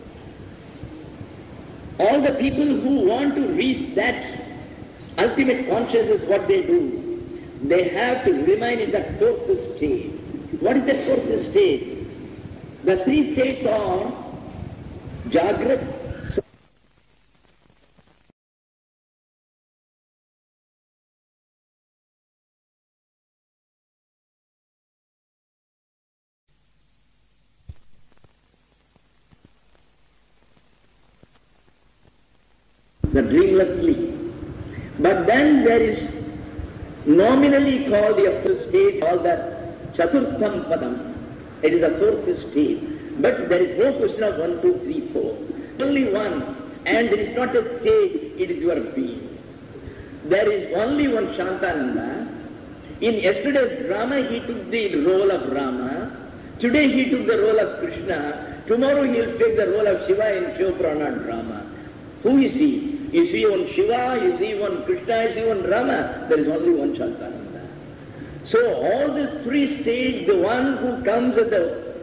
all the people who want to reach that ultimate consciousness, what they do, they have to remain in that fourth state. What is that fourth state? The three states are Jagrat, the dreamless sleep. But then there is nominally called the fourth state, called the Chaturtham Padam. It is the fourth state. But there is no question of 1, 2, 3, 4. Only one. And there is not a state, it is your being. There is only one Shantananda. In yesterday's drama, he took the role of Rama. Today he took the role of Krishna. Tomorrow he will take the role of Shiva in Shiva Purana drama. Who is he? Is he one Shiva? Is he one Krishna? Is he one Rama? There is only one Shantananda. So all these three stages, the one who comes as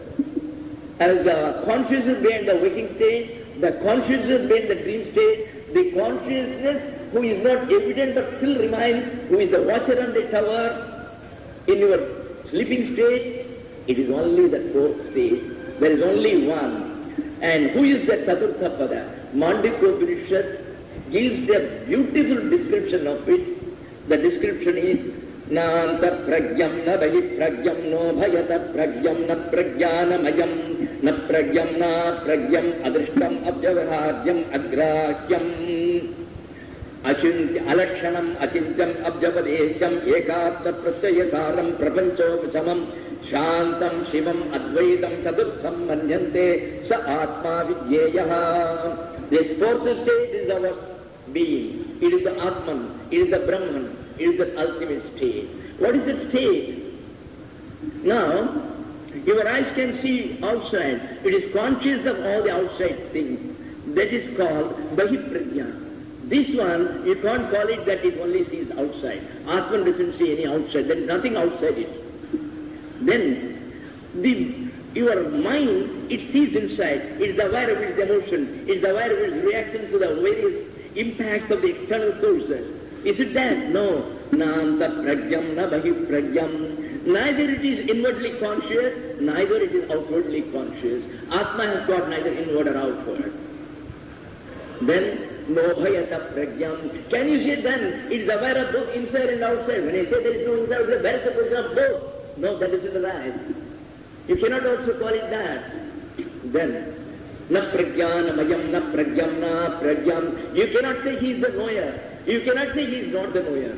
the consciousness behind the waking state, the consciousness behind the dream state, the consciousness who is not evident but still remains, who is the watcher on the tower in your sleeping state, it is only the fourth stage. There is only one. And who is that Chaturtha Pada? Mandukya Upanishad gives a beautiful description of it. The description is Nanta pragyam na bahi pragyam no bhayata pragyam na pragyanamayam na pragyam na pragyam adrishtam abjavaharyam agrahyam achintya alakshanam achintyam abjavadesham ekatma pratyayakaram prapanchopachamam shantam shivam advaitam chaturtham manyante sa atma vidyeyaha. This fourth state is our being. It is the Atman, it is the Brahman, it is the ultimate state. What is the state? Now, your eyes can see outside. It is conscious of all the outside things. That is called Bahiprajna. This one, you can't call it that it only sees outside. Atman doesn't see any outside. There is nothing outside it. Then, the Your mind, it sees inside. It is aware of its emotion. It is aware of its reactions to the various impacts of the external sources. Is it that? No. Nanta pragyam na bahi pragyam. Neither it is inwardly conscious, neither it is outwardly conscious. Atma has got neither inward or outward. Then, no bhayata pragyam. Can you say then, it is aware of both inside and outside? When I say there is no inside, where is the position of both? No, that isn't right. You cannot also call it that. Then, na prajnanamayam, na pragyam, na pragyam. You cannot say he is the knower. You cannot say he is not the knower.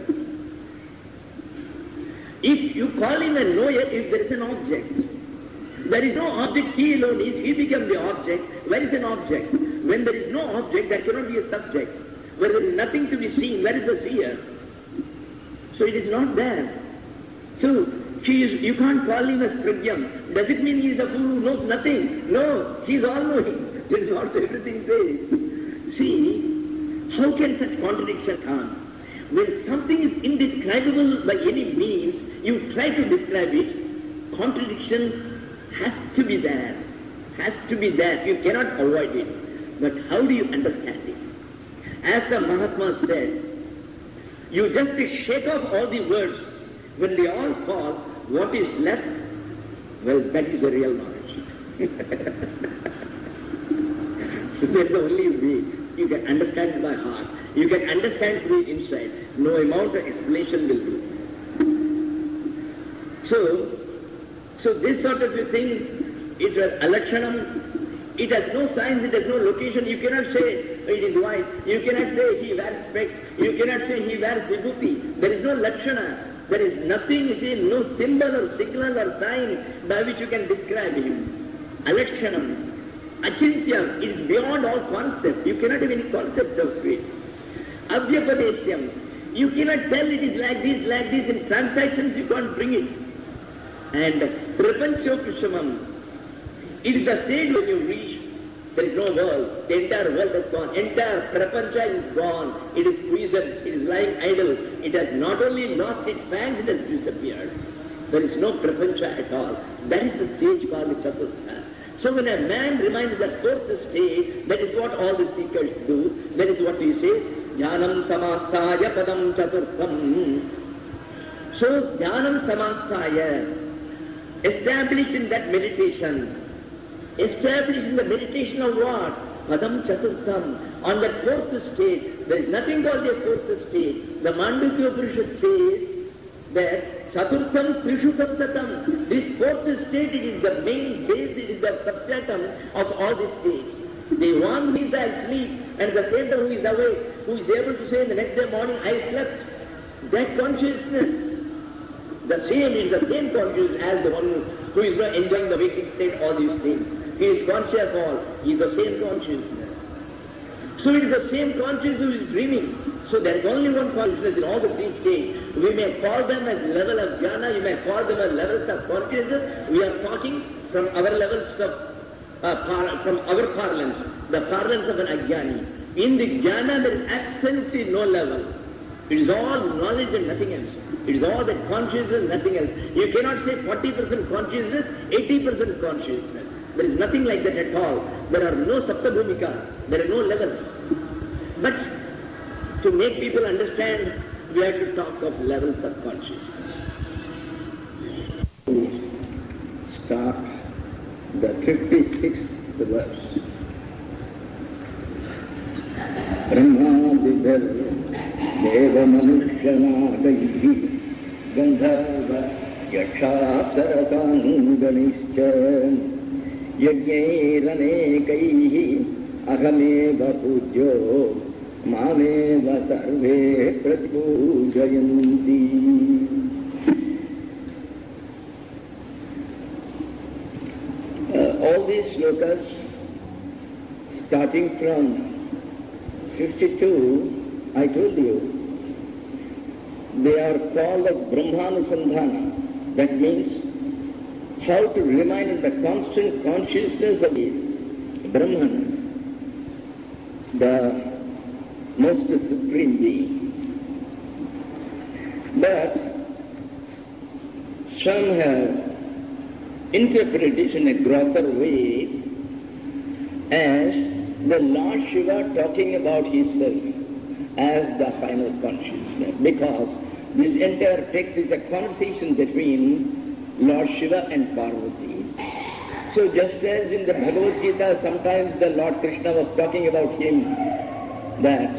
If you call him a knower, if there is an object, there is no object, he alone is, he becomes the object. Where is an object? When there is no object, there cannot be a subject. Where there is nothing to be seen, where is the seer? So it is not there. So, you can't call him as pragyam. Does it mean he is a fool who knows nothing? No, he is all-knowing. That is what everything says. See, how can such contradiction come? When something is indescribable by any means, you try to describe it, contradiction has to be there. Has to be there. You cannot avoid it. But how do you understand it? As the Mahatma said, you just shake off all the words. When they all fall, what is left? Well, that is the real knowledge. So that's the only way you can understand it by heart. You can understand through inside. No amount of explanation will do. So this sort of a thing, it was alakshanam. It has no signs, it has no location. You cannot say it is white. You cannot say he wears specs. You cannot say he wears vibhuti. There is no lakshana. There is nothing, you see, no symbol or signal or sign by which you can describe him. Alakshanam. Achintya is beyond all concept. You cannot have any concept of it. Avyapadesyam. You cannot tell it is like this. In transactions you can't bring it. And prapanchokrishamam. It is the stage when you reach, there is no world. The entire world has gone. Entire prapancha is gone. It is poison. It is lying idle. It has not only lost its fangs, it has disappeared. There is no prapancha at all. That is the stage called the chaturtha. So when a man remains that fourth stage, that is what all the seekers do. That is what he says, Jnanam samastaya padam chaturtham. So Jnanam samastaya, established in that meditation. Established in the meditation of what? Padam chaturtham. On that fourth state, there is nothing called a fourth state. The Mandukya Upanishad says that chaturtham trishu saptatam. This fourth state, it is the main base, it is the substratum of all these states. The one who is asleep and at the same time who is awake, who is able to say in the next day morning, I slept. That consciousness, the same is the same consciousness as the one who is not enjoying the waking state, all these things. He is conscious of all. He is the same consciousness. So it is the same consciousness who is dreaming. So there is only one consciousness in all the three states. We may call them as level of jnana, you may call them as levels of consciousness. We are talking from our levels of, from our parlance, the parlance of an ajnani. In the jnana there is absolutely no level. It is all knowledge and nothing else. It is all that consciousness, nothing else. You cannot say 40% consciousness, 80% consciousness. There is nothing like that at all. There are no saptabhumika, there are no levels. But to make people understand, we have to talk of levels of consciousness. Start the 56th verse. Brahmadibhir Deva Manushyanadaihi Gandharva Yakshapsaratam Ganishcha Yajnairanekaihi Ahameva Pujyo Mameva Sarve Pratpujayanti. All these slokas, starting from 52, I told you, they are called as Brahmanusandhana. That means how to remain in the constant consciousness of the Brahman, the most supreme being. But some have interpret it in a grosser way as the Lord Shiva talking about himself as the final consciousness, because this entire text is a conversation between Lord Shiva and Parvati. So just as in the Bhagavad Gita, sometimes the Lord Krishna was talking about him, that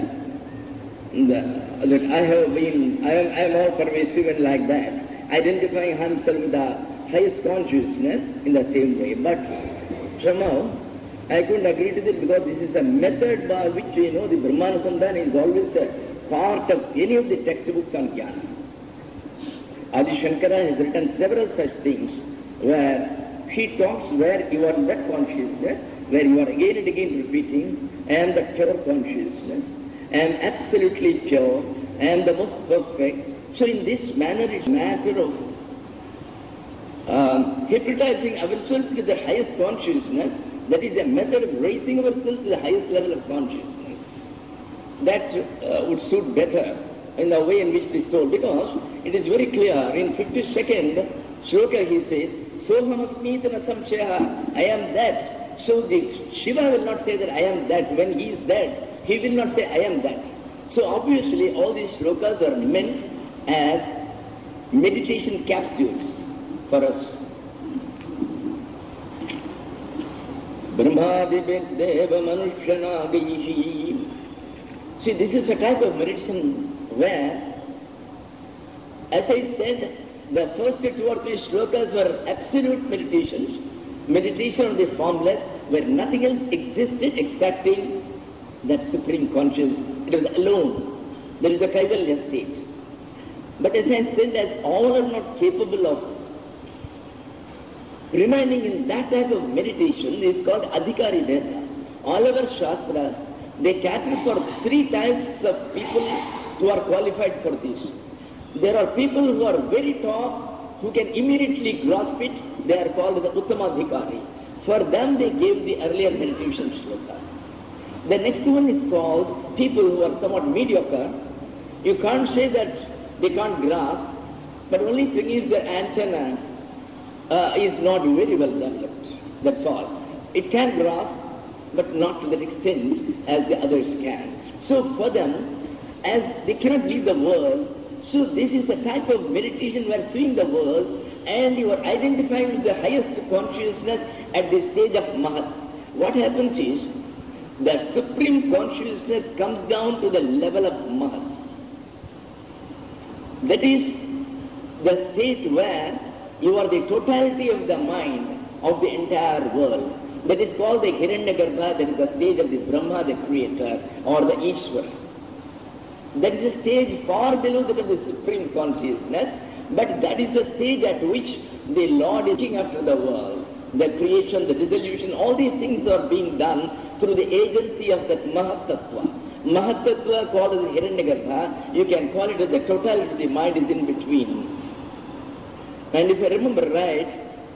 I am all pervasive and like that, identifying himself with the highest consciousness in the same way. But somehow I couldn't agree to this, because this is a method by which, the Brahmanusandhana is always a part of any of the textbooks on Jnana. Adi Shankara has written several such things where he talks where you are in that consciousness, where you are again and again repeating, I am the pure consciousness, I am absolutely pure, I am the most perfect. So in this manner it's a matter of hypnotizing ourselves to the highest consciousness. That is a method of raising ourselves to the highest level of consciousness. That would suit better in the way in which this is told, because it is very clear. In 52nd shloka he says, Sohamasmitana samshaha, I am that. So the Shiva will not say that I am that. When he is that, he will not say I am that. So obviously all these shlokas are meant as meditation capsules for us. Brahmadividdeva manushyanagaihi. See, this is a type of meditation where, as I said, the first 2 or 3 shlokas were absolute meditations, meditation on the formless, where nothing else existed excepting that supreme consciousness. It was alone. There is a Kaivalya state. But as I said, as all are not capable of remaining in that type of meditation, is called Adhikari Veda. All our Shastras, they cater for 3 types of people who are qualified for this. There are people who are very top, who can immediately grasp it. They are called the Uttamadhikari. For them they gave the earlier meditation shloka. The next one is called people who are somewhat mediocre. You can't say that they can't grasp, but only thing is their antenna is not very well developed. That's all. It can grasp, but not to that extent as the others can. So for them, as they cannot leave the world, so this is a type of meditation where seeing the world and you are identifying with the highest consciousness at the stage of Mahat. What happens is, the supreme consciousness comes down to the level of Mahat. That is the state where you are the totality of the mind of the entire world. That is called the Hiranyagarbha, that is the stage of the Brahma, the creator, or the Ishvara. That is a stage far below that of the supreme consciousness, but that is the stage at which the Lord is looking after the world. The creation, the dissolution, all these things are being done through the agency of that Mahatattva. Mahatattva called as Hiranyagarbha, you can call it as the totality of the mind is in between. And if I remember right,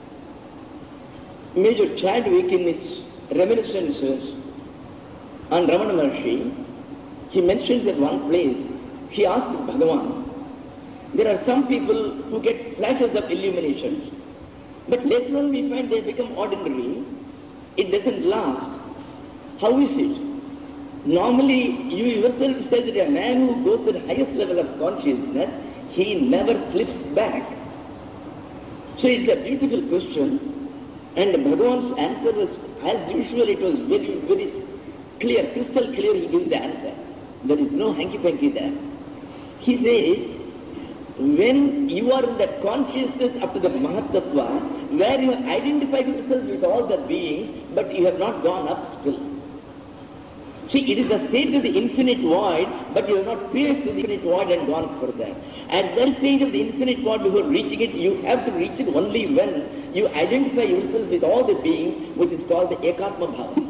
Major Chadwick in his reminiscences on Ramana Maharshi, he mentions at one place, he asked Bhagavan, there are some people who get flashes of illuminations, but later on we find they become ordinary, it doesn't last. How is it? Normally, you yourself said that a man who goes to the highest level of consciousness, he never slips back. So it's a beautiful question, and Bhagavan's answer was, as usual, it was very, very clear, crystal clear. He gives the answer. There is no hanky-panky there. He says, when you are in that consciousness up to the Mahatattva, where you have identified yourself with all the beings, but you have not gone up still. See, it is the state of the infinite void, but you have not pierced the infinite void and gone further. At that stage of the infinite void, before reaching it, you have to reach it only when you identify yourself with all the beings, which is called the Ekatma Bhava.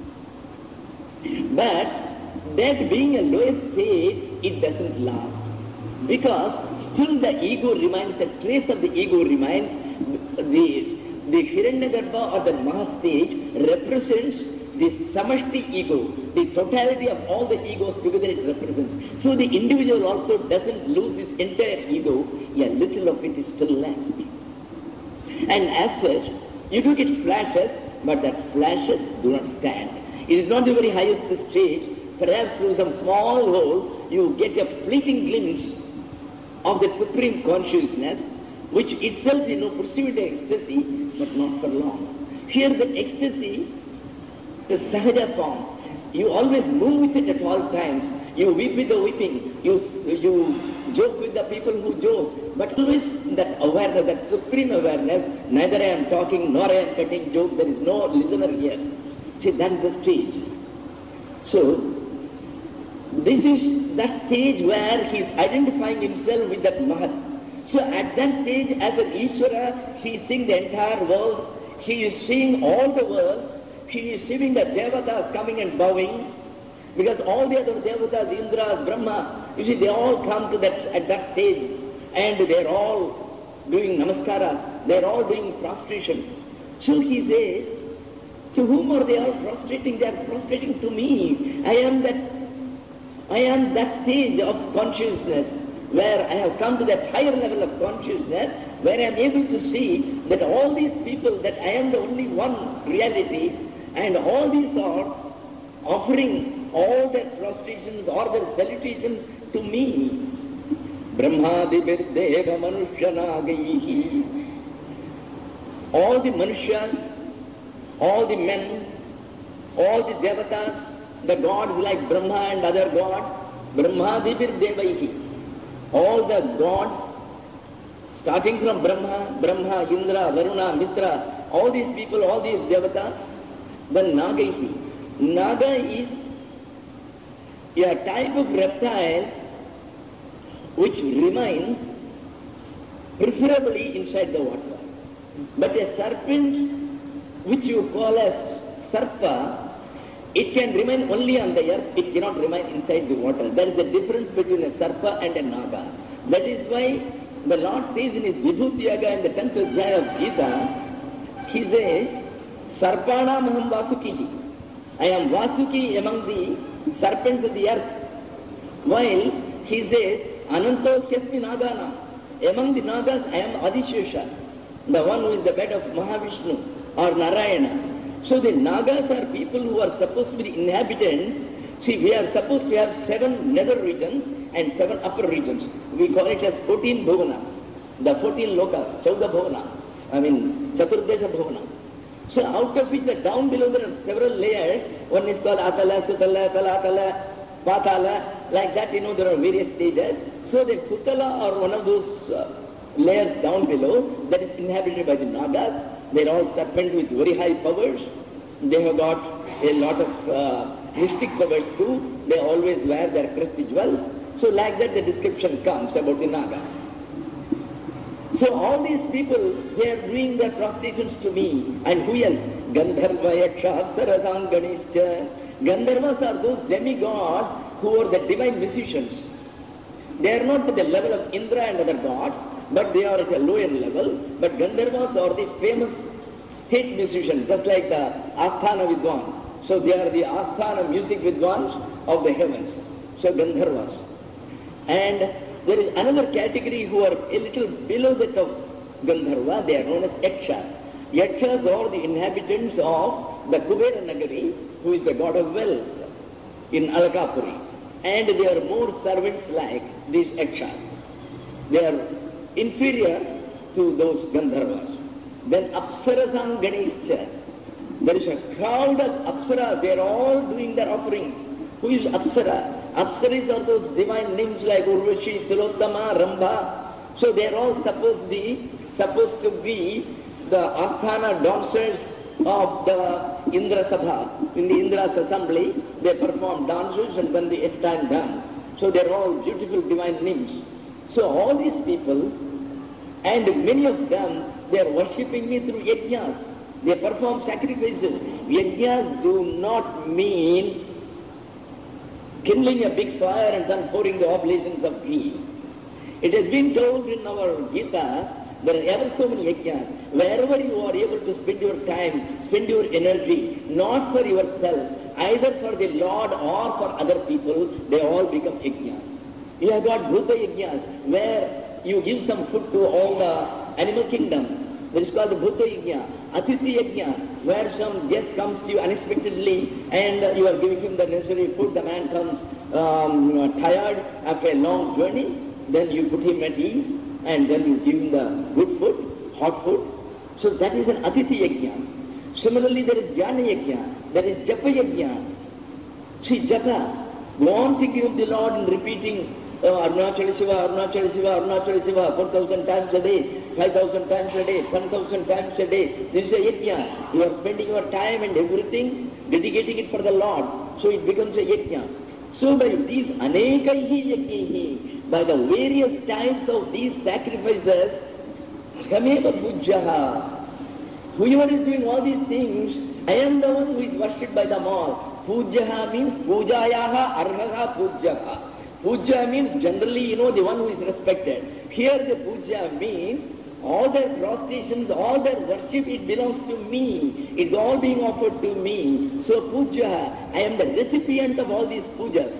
But that being a lowest state, it doesn't last. Because still the ego remains, the trace of the ego remains. The Hiranyagarbha or the Maha stage represents the samashti ego, the totality of all the egos together it represents. So the individual also doesn't lose his entire ego, a little of it is still left. And as such, You do get flashes, but that flashes do not stand. It is not the very highest stage. Perhaps through some small hole, you get a fleeting glimpse of the supreme consciousness, which itself, pursued ecstasy, but not for long. Here the ecstasy, the sahaja form, you always move with it at all times. You weep with the weeping, you joke with the people who joke, but always that awareness, that supreme awareness, neither I am talking nor I am cutting joke, there is no listener here. See, that is the stage. So, this is that stage where he is identifying himself with that Mahat. So at that stage, as an Ishvara, he is seeing the entire world, he is seeing all the world, he is seeing the Devatas coming and bowing, because all the other Devatas, Indras, Brahma, you see, they all come to that at that stage, and they are all doing namaskara, they are all doing prostrations. So he says, to whom are they all prostrating? They are prostrating to me. I am that stage of consciousness where I have come to that higher level of consciousness, where I am able to see that all these people, that I am the only one reality, and all these are offering all their prostrations or their salutations to me. Brahmadibir Deva Manushanagaihi. All the Manushas, all the men, all the Devatas, the gods like Brahma and other gods, Brahmadibir Devaihi. All the gods, starting from Brahma, Indra, Varuna, Mitra, all these people, all these Devatas, then Nagaihi. Naga is a type of reptile which remain preferably inside the water. But a serpent, which you call as Sarpa, it can remain only on the earth, it cannot remain inside the water. There is a difference between a Sarpa and a Naga. That is why the Lord says in his Vibhuti Yoga in the 10th Adhyaya of Gita, he says, Sarpanam aham Vasukihi. I am Vasuki among the serpents of the earth. While he says, Ananto Hyasmi Naganam. Among the Nagas I am Adishesha, the one who is the bed of Mahavishnu or Narayana. So the Nagas are people who are supposed to be the inhabitants. See, we are supposed to have 7 nether regions and 7 upper regions. We call it as 14 bhuvanas. The 14 lokas, Chauda bhuvana, Chaturdesha bhuvana. So out of which the down below there are several layers. One is called Atala, Sutala, Talatala, Patala. Like that, there are various stages. So the Sutala or one of those layers down below that is inhabited by the Nagas. They are all serpents with very high powers. They have got a lot of mystic powers too. They always wear their crest jewels. So like that the description comes about the Nagas. So all these people, they are doing their prostrations to me. And who else? Gandharva, Yaksha, Apsarasam, Ganishcha. Gandharvas are those demigods who are the divine musicians. They are not at the level of Indra and other gods, but they are at a lower level. But Gandharvas are the famous state musicians, just like the Asthana Vidwan. So they are the Asthana music Vidwans of the heavens. So Gandharvas. And there is another category who are a little below that of Gandharva. They are known as Yakshas. Yakshas are the inhabitants of the Kubera Nagari, who is the god of wealth in Alakapuri. And they are more servants like these Yakshas. They are inferior to those Gandharvas. Then Apsarasam Ganishcha. There is a crowd of Apsaras. They are all doing their offerings. Who is Apsara? Apsaras are those divine names like Urvashi, Tilottama, Rambha. So they are all supposed to be the Arthana dancers of the Indra Sabha. In the Indra's assembly, they perform dances and then they stand dance. So they are all beautiful divine names. So all these people, and many of them, they are worshipping me through yajnas. They perform sacrifices. Yajnas do not mean kindling a big fire and then pouring the oblations of ghee. It has been told in our Gita, there are ever so many yajnas. Wherever you are able to spend your time, spend your energy, not for yourself, either for the Lord or for other people, they all become yajnas. You have got Bhuta yajnas, where you give some food to all the animal kingdom. That is called the Buddha Yajna. Atiti Yajna, where some guest comes to you unexpectedly and you are giving him the necessary food. The man comes tired after a long journey. Then you put him at ease and then you give him the good food, hot food. So that is an Atiti Yajna. Similarly, there is Jnana Yajna, there is Japa Yajna. See, Japa, go on thinking of the Lord and repeating Arunachala Shiva, Arunachala Shiva, Arunachala Shiva, 4,000 times a day, 5,000 times a day, 10,000 times a day. This is a yajna. You are spending your time and everything, dedicating it for the Lord. So it becomes a yajna. So by these anekaihi yajnihi, by the various types of these sacrifices, kameva pujyaha. Whoever is doing all these things, I am the one who is worshipped by them all. Pujyaha means pujayaha arhaha pujyaha. Puja means generally, the one who is respected. Here the puja means all their prostrations, all their worship, it belongs to me. It's all being offered to me. So puja, I am the recipient of all these pujas.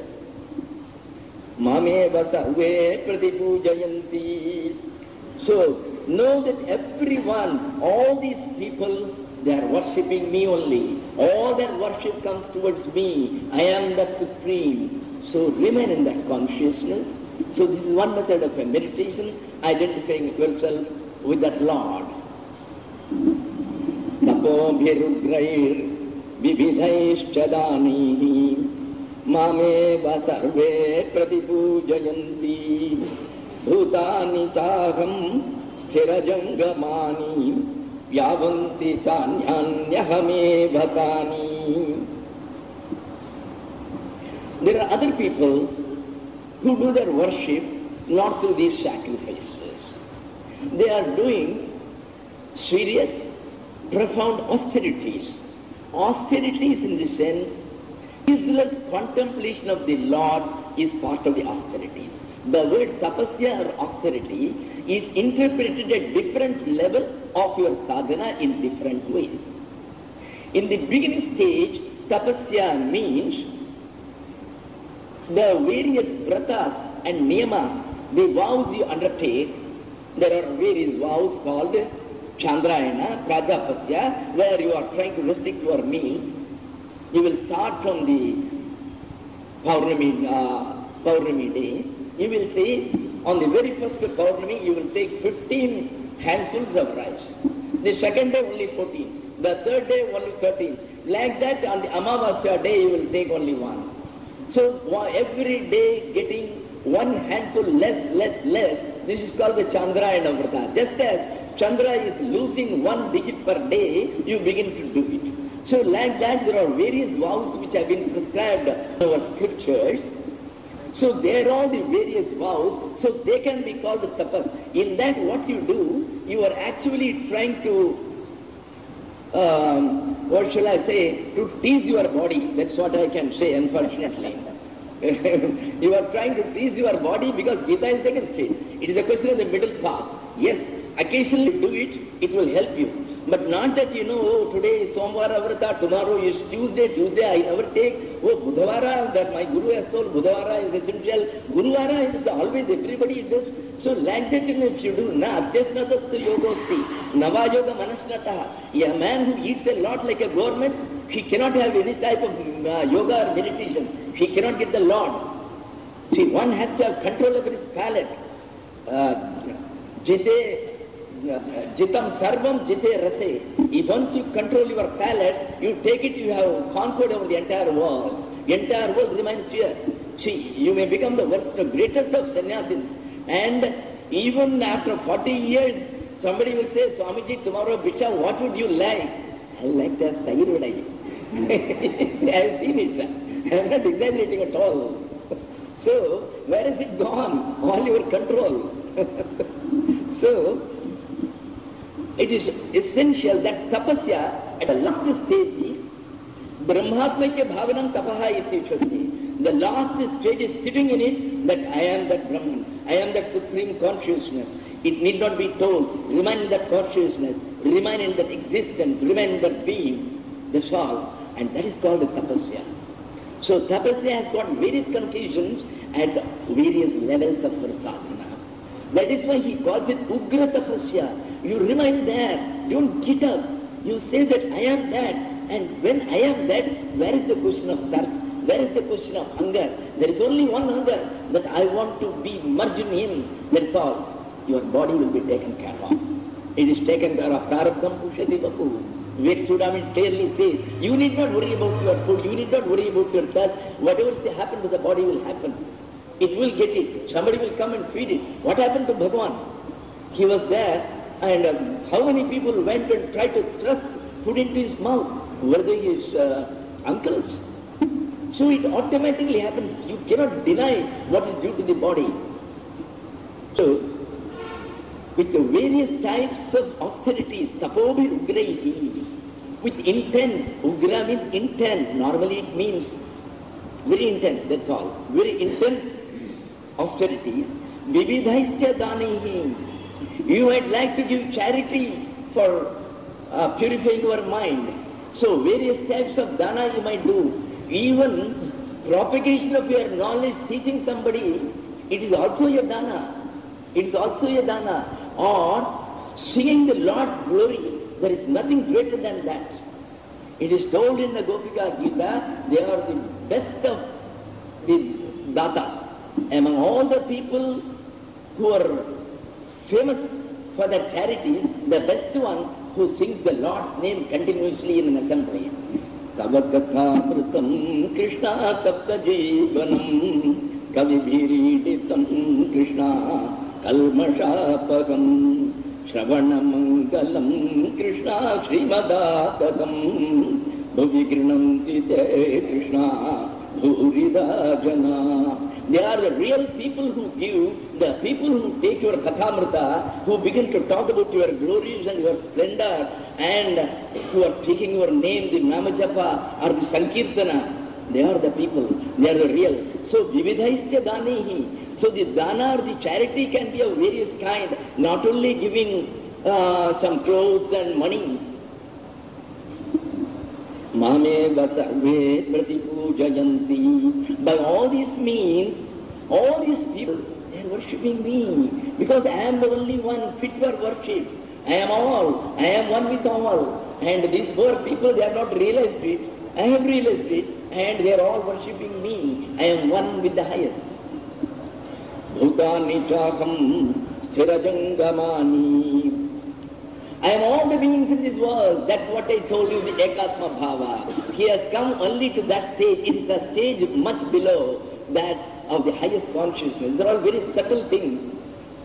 Mameva sarve pratipujayanti. So know that everyone, all these people, they are worshipping me only. All their worship comes towards me. I am the supreme. So remain in that consciousness. So this is one method of a meditation, identifying yourself with that Lord. Tapo bhirudrair vividhaischa danihi mameva sarve pratipujayanti bhutani chaham sthirajangamani vyavanti chanyanyahame bhatani. There are other people who do their worship not through these sacrifices. They are doing serious, profound austerities. Austerities in the sense, ceaseless contemplation of the Lord is part of the austerities. The word tapasya or austerity is interpreted at different level of your sadhana in different ways. In the beginning stage, tapasya means the various vratas and niyamas, the vows you undertake. There are various vows called Chandrayana, Prajapatya, where you are trying to restrict your meal. You will start from the Paurnami day. You will say, on the very first Paurnami, you will take 15 handfuls of rice. The second day only 14. The third day only 13. Like that, on the Amavasya day, you will take only one. So every day getting one handful less, this is called the Chandrayana Vrata. Just as Chandra is losing one digit per day, you begin to do it. So like that, there are various vows which have been prescribed in our scriptures. So there are the various vows, so they can be called the tapas. In that what you do, you are actually trying to, what shall I say, to tease your body. That's what I can say, unfortunately. You are trying to tease your body because Gita is against it. It is a question of the middle path. Yes, occasionally do it, it will help you. But not that, today is Somvara Vrata, tomorrow is Tuesday I never take. Budhavara, that my Guru has told, Budhavara is essential. Guruvara is always, everybody does. So like that, if you do, na adyasnatastu yogosti, nava yoga manasnataha. A man who eats a lot like a gourmet, he cannot have any type of yoga or meditation. He cannot get the Lord. See, one has to have control over his palate. Jitam sarvam jite rase. If once you control your palate, you take it, you have conquered over the entire world. The entire world remains here. See, you may become the greatest of sannyasis. And even after 40 years, somebody will say, Swamiji, tomorrow Bhiksha, what would you like? I like that Sayurudai. I have seen it. I am not exaggerating at all. So, where is it gone? All your control. So, it is essential that tapasya at the last stage is Brahmatmakya Bhavanam Tapaha iti uchati. The last stage is sitting in it that I am that Brahman, I am that supreme consciousness. It need not be told. Remain in that consciousness, remain in that existence, remain in that being. That's all. And that is called the tapasya. So tapasya has got various conclusions at various levels of sadhana. That is why he calls it Ugra tapasya. You remain there. Don't get up. You say that I am that. And when I am that, where is the question of thirst? Where is the question of hunger? There is only one hunger, that I want to be merged in Him. That's all. Your body will be taken care of. It is taken care of. Prarabdham pushati vapu. Ved Sudamit clearly says, you need not worry about your food, you need not worry about your thirst. Whatever happens to the body will happen. It will get it. Somebody will come and feed it. What happened to Bhagavan? He was there, and how many people went and tried to thrust food into his mouth? Were they his uncles? So it automatically happens. You cannot deny what is due to the body. So, with the various types of austerities, tapobhi ugraihi, with intent, ugra means intense. Normally it means very intense, that's all. Very intense austerities. Vividhaischa danihi. You might like to give charity for purifying your mind. So various types of dana you might do. Even propagation of your knowledge, teaching somebody, it is also a dana. It is also a dana. Or singing the Lord's glory, there is nothing greater than that. It is told in the Gopika Gita, they are the best of the datas. Among all the people who are famous for their charities, the best one who sings the Lord's name continuously in an assembly. Tavakatha pratam Krishna tapta jivanam kavibhiriditam Krishna kalmashapagam Shravanamangalam Krishna Srimadakam Bhuvigrinanti te Krishna Bhurida Jana. They are the real people who give, the people who take your Kathamrita, who begin to talk about your glories and your splendor, and who are taking your name, the Namajapa or the Sankirtana. They are the people, they are the real. So, Vividhaischa Danihi. So the dana or the charity can be of various kind, not only giving some clothes and money. Mame vasarve pratipujayanti. By all these means, all these people, they are worshipping me. Because I am the only one fit for worship. I am all. I am one with all. And these four people, they have not realized it. I have realized it. And they are all worshipping me. I am one with the highest. Bhutani chakam sthirajangamani. I am all the beings in this world. That's what I told you, the Ekatma Bhava. He has come only to that stage. It is a stage much below that of the highest consciousness. These are all very subtle things.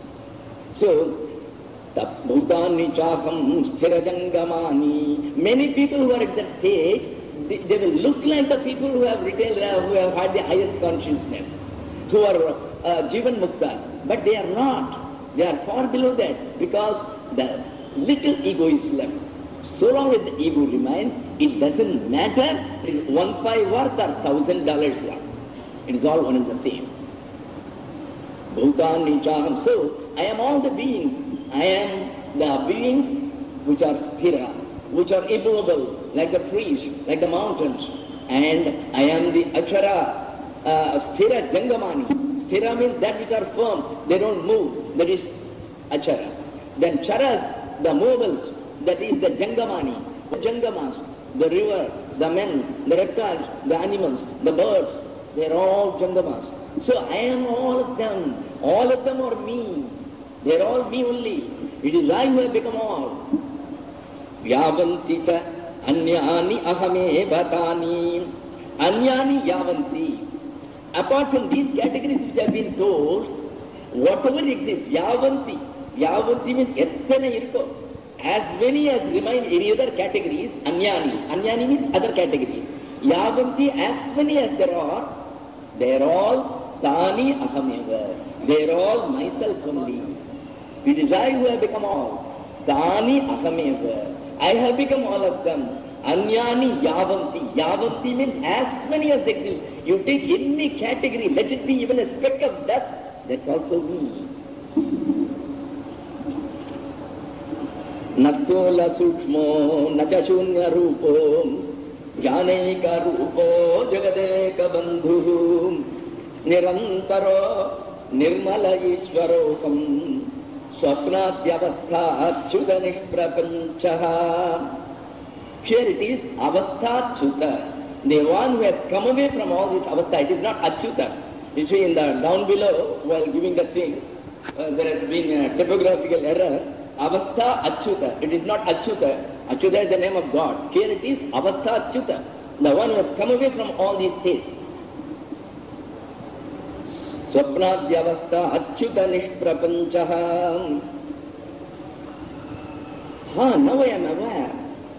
So, Bhutani chakam sthirajangamani. Many people who are at that stage, they will look like the people who have who have had the highest consciousness, who are Jivan Mukta, but they are not. They are far below that, because the little ego is left. So long as the ego remains, it doesn't matter. It is 1 pie worth or $1,000 worth. It is all one and the same. Bhutani chaham. So, I am all the beings. I am the beings which are sthira, which are immovable, like the trees, like the mountains. And I am the achara, sthira jangamani. Sthira means that which are firm, they don't move, that is achara. Then charas, the movables, that is the jangamani, the jangamas, the river, the men, the reptiles, the animals, the birds, they are all jangamas. So I am all of them are me, they are all me only. It is I who have become all. Yavanti cha anyani ahame bhatani, anyani yavanti. Apart from these categories which have been told, whatever exists, yavanti. Yavanti means ettana irko. As many as remain any other categories, anyani. Anyani means other categories. Yavanti, as many as there are, they are all tani ahameva. They are all myself only. It is I who have become all. Tani ahameva. I have become all of them. Anyani yavanti. Yavanti means as many as exist. You take any category, let it be even a speck of dust, that's also me. Natyola sukshmo nacha shunya rupo janaika rupo jagadeka bandhu nirantaro nirmala ishwarokam Swapnatyavastha Achyuta Nishprapanchaha. Here it is Avastha Achyuta. The one who has come away from all this Avastha, it is not Achyuta. You see in the down below, while giving the things, there has been a typographical error. Avastha Achyuta. It is not Achyuta. Achyuta is the name of God. Here it is Avastha Achyuta. The one who has come away from all these states. Swapnadyavastha Achyuta Nishprapanchaha. Now I am aware.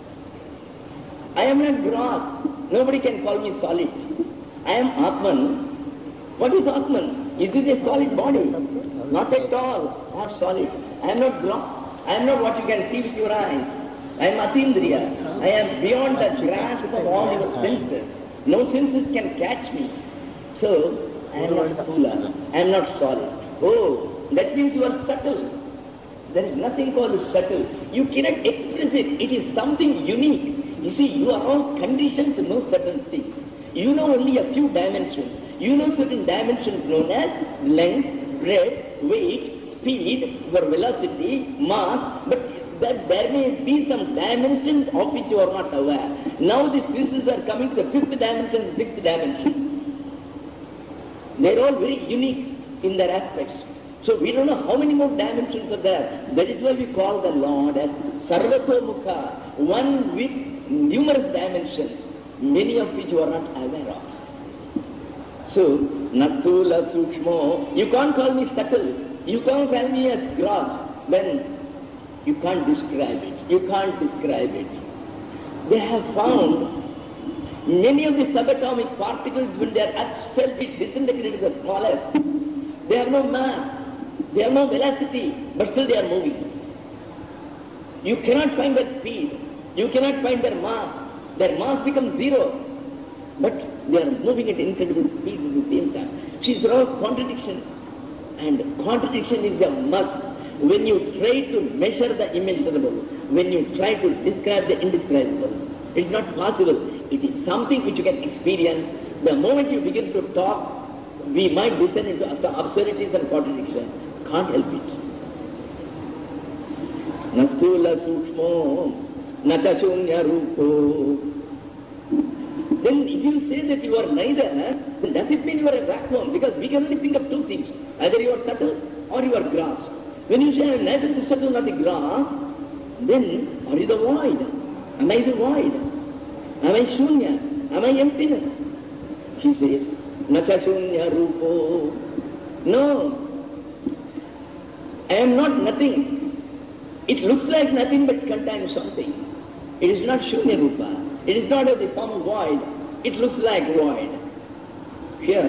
I am not gross. Nobody can call me solid. I am Atman. What is Atman? Is it a solid body? Not at all. Not solid. I am not gross. I am not what you can see with your eyes. I am Atindriya. I am beyond the grasp of all your senses. No senses can catch me. So, I am not Sthula. I am not solid. Oh, that means you are subtle. There is nothing called subtle. You cannot express it. It is something unique. You see, you are all conditioned to know certain things. You know only a few dimensions. You know certain dimensions known as length, breadth, weight, speed, your velocity, mass, but that there may be some dimensions of which you are not aware. Now the physicists are coming to the fifth dimension, sixth dimension. They are all very unique in their aspects. So we don't know how many more dimensions are there. That is why we call the Lord as Sarvatomukha, one with numerous dimensions, many of which you are not aware of. So, Nathula Sukshmo, you can't call me subtle, you can't call me as gross, when you can't describe it, you can't describe it. They have found many of the subatomic particles, when they are absolutely disintegrated to the smallest, they have no mass, they have no velocity, but still they are moving. You cannot find their speed, you cannot find their mass becomes zero, but they are moving at incredible speed at the same time. These are all contradictions, and contradiction is a must. When you try to measure the immeasurable, when you try to describe the indescribable, it's not possible. It is something which you can experience. The moment you begin to talk, we might descend into absurdities and contradictions. Can't help it. Nastula Sukshmo Nacha Shunya Rupo. Then if you say that you are neither, then does it mean you are a vacuum? Because we can only think of two things. Either you are subtle or you are grass. When you say I am neither the subtle nor the grass, then are you the void? Am I the void? Am I shunya? Am I emptiness? He says, Nacha Shunya Rupo. No. I am not nothing. It looks like nothing but contains something. It is not Shunya Rupa. It is not of the form of void. It looks like void. Here,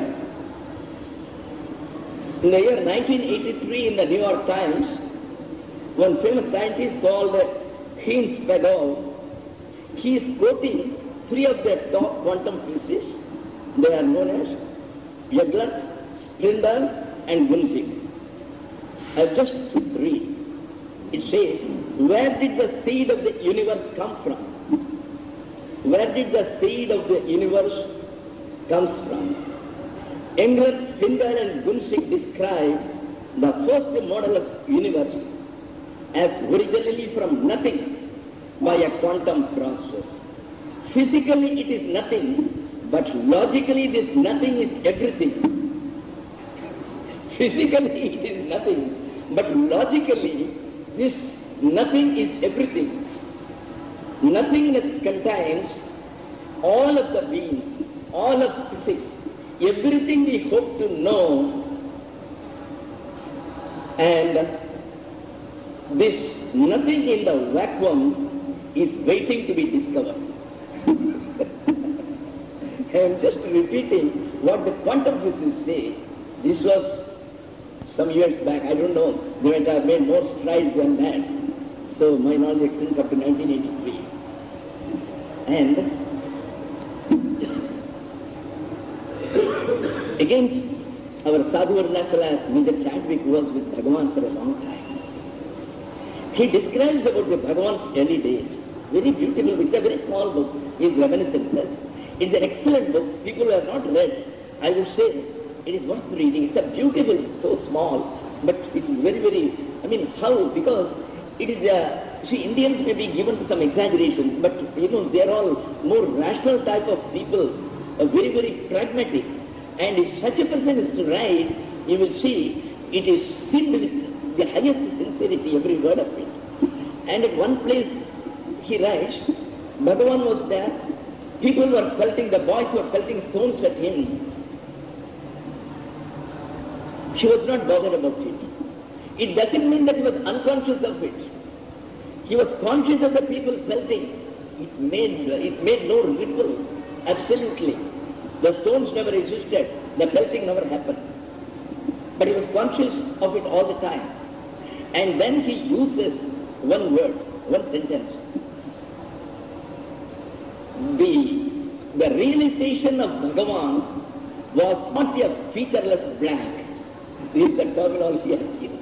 in the year 1983 in the New York Times, one famous scientist called Heinz Pagel, he is quoting three of the top quantum physicists. They are known as Jaglat, Sprinder and Gunzig. I have just read. It says, where did the seed of the universe come from? Where did the seed of the universe comes from? Englert, Springer and Gunzig describe the first model of universe as originally from nothing by a quantum process. Physically it is nothing, but logically this nothing is everything. Physically it is nothing, but logically this nothing is everything. Nothingness contains all of the beings, all of physics, everything we hope to know, and this nothing in the vacuum is waiting to be discovered. I am just repeating what the quantum physicists say. This was some years back, I don't know, they might have made more strides than that. So my knowledge extends up to 1983. And again, our Sadhu Arunachala, Major Chadwick, was with Bhagavan for a long time. He describes about the Bhagavan's early days. Very beautiful, it's a very small book, his Reminiscences. It's an excellent book. People who have not read, I would say, it is worth reading. It's a beautiful, so small, but it's very, very I mean, how? Because it is see, Indians may be given to some exaggerations, but they are all more rational type of people, very, very pragmatic. And if such a person is to write, you will see it is sealed with the highest sincerity, every word of it. And at one place he writes, Bhagavan was there, people were pelting, the boys were pelting stones at him. He was not bothered about it. It doesn't mean that he was unconscious of it. He was conscious of the people pelting. It made no ripple, absolutely. The stones never existed, the pelting never happened. But he was conscious of it all the time. And then he uses one word, one sentence. The realization of Bhagavan was not a featureless blank. This is the terminology I use.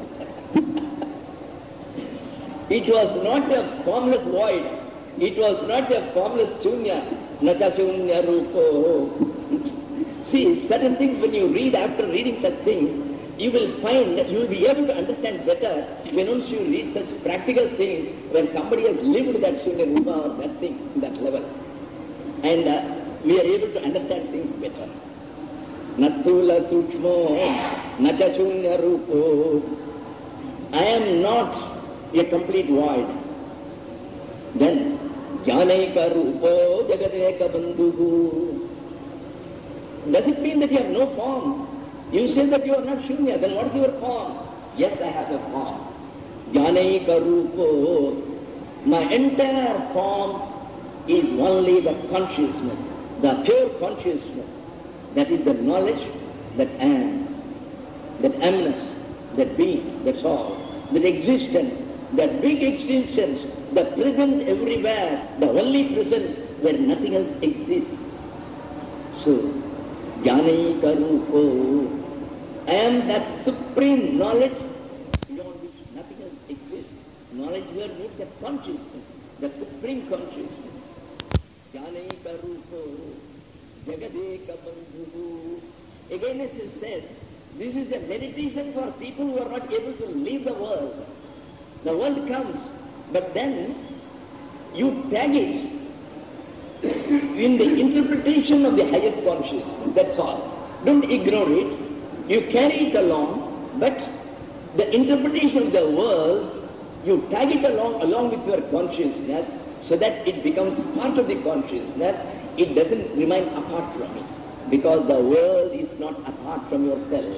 It was not a formless void. It was not a formless shunya. Nacha shunya rupo. See, certain things when you read, after reading such things, you will find that you will be able to understand better when once you read such practical things, when somebody has lived that shunya rupa or that thing, that level. And we are able to understand things better. Natula sukshmo, nacha shunya rupo. I am not a complete void. Then, jnanaika rupo jagadeka bandhuhu. Does it mean that you have no form? You say that you are not shunya, then what is your form? Yes, I have a form. Jnanaika rupo. My entire form is only the consciousness, the pure consciousness. That is the knowledge that I am, that amness, that being, that's all. That existence, that big existence, the presence everywhere, the only presence where nothing else exists. So, Jnanaika rupo. I am that supreme knowledge beyond which nothing else exists. Knowledge where means the consciousness, the supreme consciousness. Jnanaika rupo, jagadeka bandhuhu. Again as is said, this is a meditation for people who are not able to leave the world. The world comes, but then you tag it in the interpretation of the highest consciousness. That's all. Don't ignore it. You carry it along, but the interpretation of the world, you tag it along with your consciousness, so that it becomes part of the consciousness. It doesn't remain apart from it, because the world is not apart from yourself.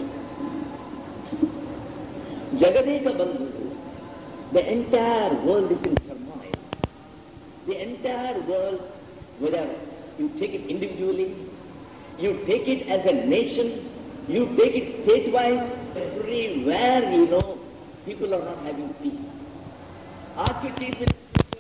Jagadeka bandhu, the entire world is in turmoil. The entire world, whether you take it individually, you take it as a nation, you take it state-wise, everywhere people are not having peace. Architects will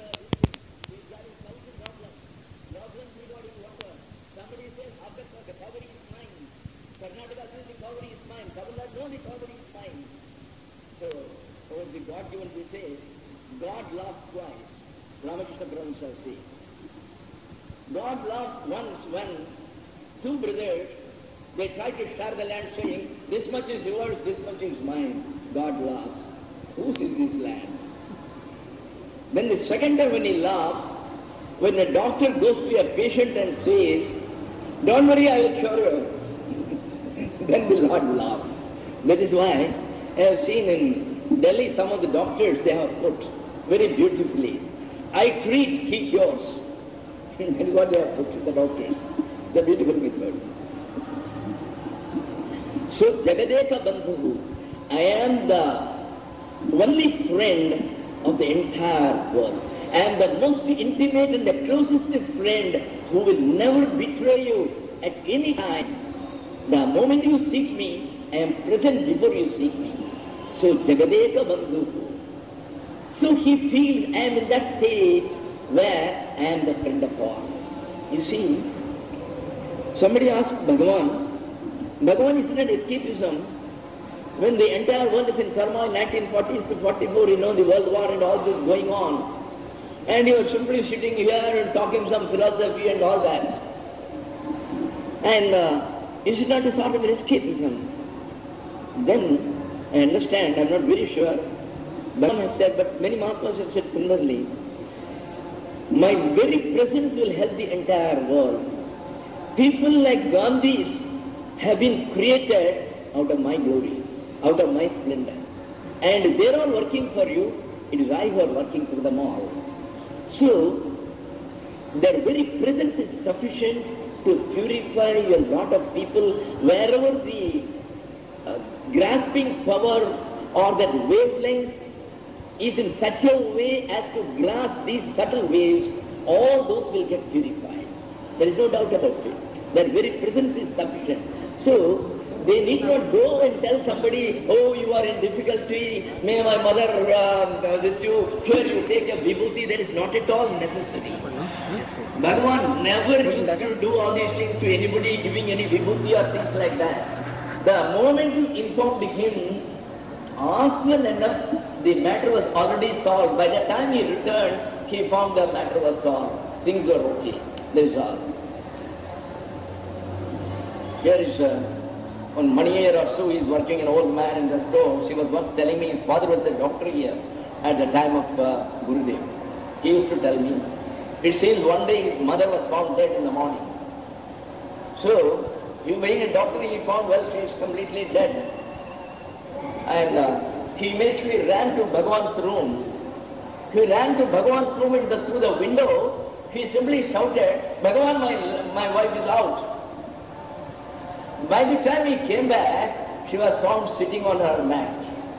the God-given we say, God loves twice. Ramakrishna Paramahansa says. God loves once when two brothers, they try to share the land saying, this much is yours, this much is mine. God loves. Whose is this land? Then the second time when he laughs, when the doctor goes to a patient and says, don't worry, I will cure you. Then the Lord laughs. That is why I have seen in Delhi, some of the doctors, they have put very beautifully, I treat, he cures. That is what they have put to the doctors. The beautiful method. So, Jagadeka Bandhu, I am the only friend of the entire world. I am the most intimate and the closest friend who will never betray you at any time. The moment you seek me, I am present before you seek me. So, Jagadeka Bandhu. So he feels I am in that state where I am the friend of all. You see, somebody asked Bhagavan, Bhagavan is not escapism. When the entire world is in turmoil, 1940s to 44, the World War and all this going on. And you are simply sitting here and talking some philosophy and all that. And is it not a sort of escapism? Then I understand, I am not very sure. Bhagavan has said, but many Mahatmas have said similarly, my very presence will help the entire world. People like Gandhis have been created out of my glory, out of my splendor. And they're all working for you, it is I who are working for them all. So, their very presence is sufficient to purify a lot of people wherever the grasping power or that wavelength is in such a way as to grasp these subtle waves, all those will get purified. There is no doubt about it. Their very presence is sufficient. So, they need not go and tell somebody, oh, you are in difficulty, may my mother this you, here you take a vibhuti. That is not at all necessary. Bhagavan never used to do all these things to anybody, giving any vibhuti or things like that. The moment you informed him, often enough, the matter was already solved. By the time he returned, he found the matter was solved. Things were okay. That is all. Here is on 1 year or so, he is working, an old man in the store. She was once telling me his father was a doctor here at the time of Gurudev. He used to tell me. It seems one day his mother was found dead in the morning. So, he being a doctor, he found, well, she is completely dead. And he immediately ran to Bhagavan's room. He ran to Bhagavan's room and through the window, he simply shouted, Bhagavan, my wife is out. By the time he came back, she was found sitting on her mat.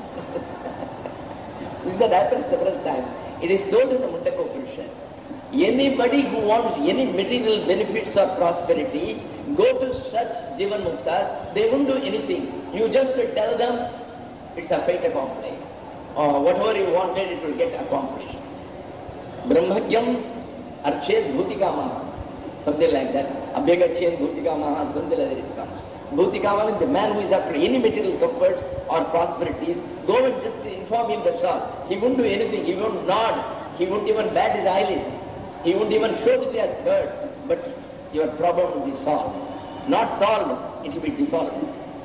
This had happened several times. It is told in the Mundaka Upanishad. Anybody who wants any material benefits or prosperity, go to such Jivan Muktas, they won't do anything. You just tell them, it's a fait accompli. Or whatever you wanted, it will get accomplished. Brahmagyam archet bhutikamaha. Something like that. Abhyagachet bhutikamaha, something like that it comes. Bhutikama means the man who is after any material comforts or prosperities, go and just inform him, that's all. He won't do anything, he won't nod, he won't even bat his eyelid, he won't even show that he has heard, but your problem will be solved. Not solved, it will be dissolved.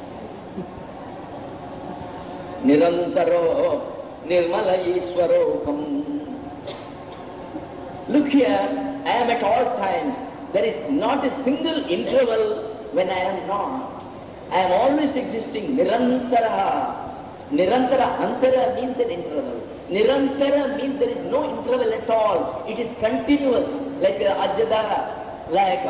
Nirantaro nirmala ishwarokam. Look here, I am at all times. There is not a single interval when I am not. I am always existing. Nirantara. Nirantara, antara means an interval. Nirantara means there is no interval at all. It is continuous, like ajadara, like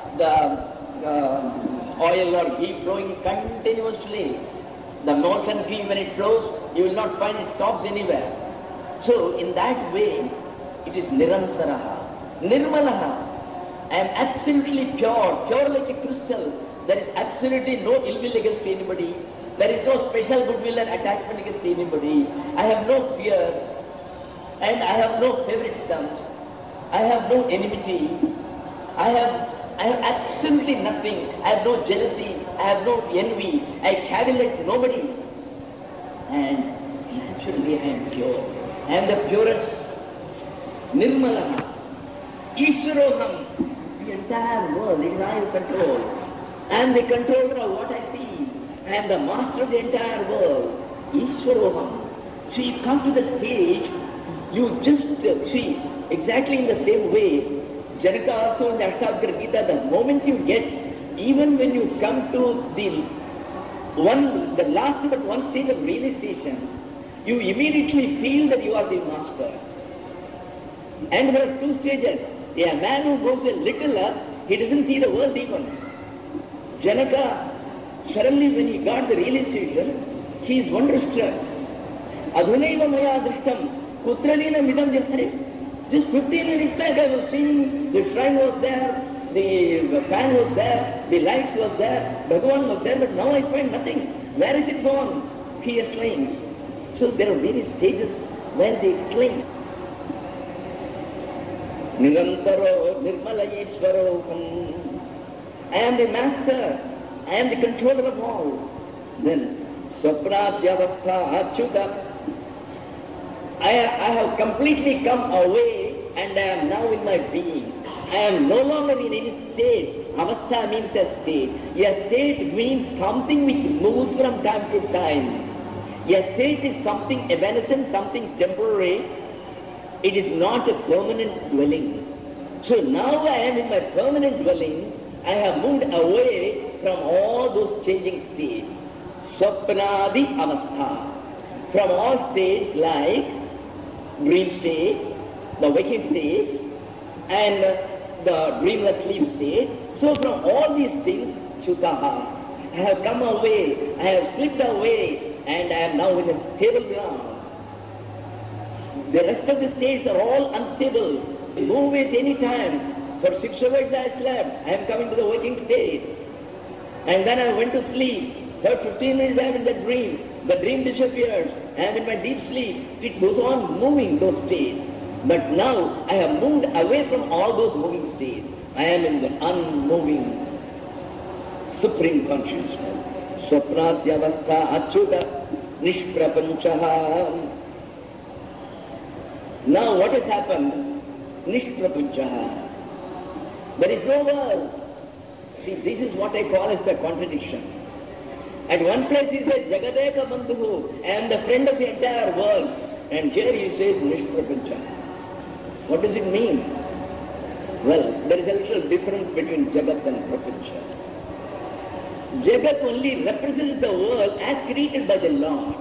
the oil or ghee flowing continuously. The molten ghee, when it flows, you will not find it stops anywhere. So, in that way, it is nirantara. Nirmalaha. I am absolutely pure, pure like a crystal. There is absolutely no ill will against anybody. There is no special goodwill and attachment against anybody. I have no fears. And I have no favoritisms. I have no enmity. I have absolutely nothing. I have no jealousy. I have no envy. I cavillate nobody. And naturally I am pure. I am the purest. Nirmalaha. Ishwaroham. The entire world is I who control. I am the controller of what I see. I am the master of the entire world. Ishwaroham. So you come to the stage, you just see exactly in the same way. Janaka also in the Ashtavakra Gita, the moment you get, even when you come to the last but one stage of realization, you immediately feel that you are the master. And there are two stages. A man who goes a little up, he doesn't see the world even. Janaka, suddenly when he got the realization, he is wonderstruck. Adhunaiva maya drishtam, kutralina midam jahare. Just 15 minutes back I was seeing, the shrine was there, the fan was there, the lights was there, Bhagavan was there, but now I find nothing. Where is it gone? He explains. So there are various stages where they explain. Nirantaro nirmala ishwaro. I am the master. I am the controller of all. Then, Swapradyavastha Achyuta. I have completely come away and I am now in my being. I am no longer in any state. Avastha means a state. A state means something which moves from time to time. A state is something evanescent, something temporary. It is not a permanent dwelling. So now I am in my permanent dwelling. I have moved away from all those changing states. Swapnadi avastha. From all states like dream state, the waking state, and the dreamless sleep state. So from all these things, Chutaha, I have come away, I have slipped away, and I am now in a stable ground. The rest of the states are all unstable. They move at any time. For 6 hours I slept, I am coming to the waking state. And then I went to sleep. For 15 minutes I am in the dream. The dream disappears. I am in my deep sleep. It goes on moving those states. But now I have moved away from all those moving states. I am in the unmoving supreme consciousness. Swapnatyavastha achyuta nishprapanchaha. Now what has happened? Nishprapanchaha. There is no world. See, this is what I call as the contradiction. At one place he says, Jagadeka Bandhu, I am the friend of the entire world. And here he says, Nishprapancha. What does it mean? Well, there is a little difference between Jagat and Prapancha. Jagat only represents the world as created by the Lord.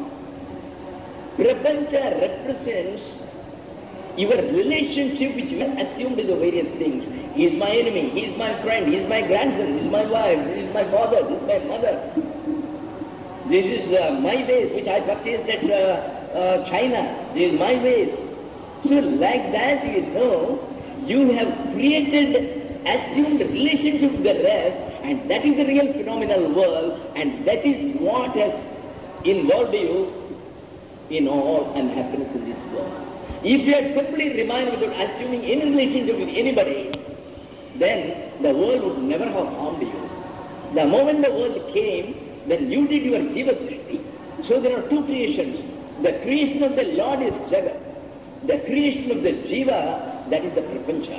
Prapancha represents your relationship which you have assumed in the various things. He is my enemy, he is my friend, he is my grandson, he is my wife, this is my father, this is my mother. This is my vase which I purchased at China. This is my vase. So like that, you have created, assumed relationship with the rest, and that is the real phenomenal world, and that is what has involved you in all unhappiness in this world. If you had simply remained without assuming any relationship with anybody, then the world would never have harmed you. The moment the world came, then you did your Jiva Srishti. So there are two creations. The creation of the Lord is Jagat. The creation of the Jiva, that is the Prapancha.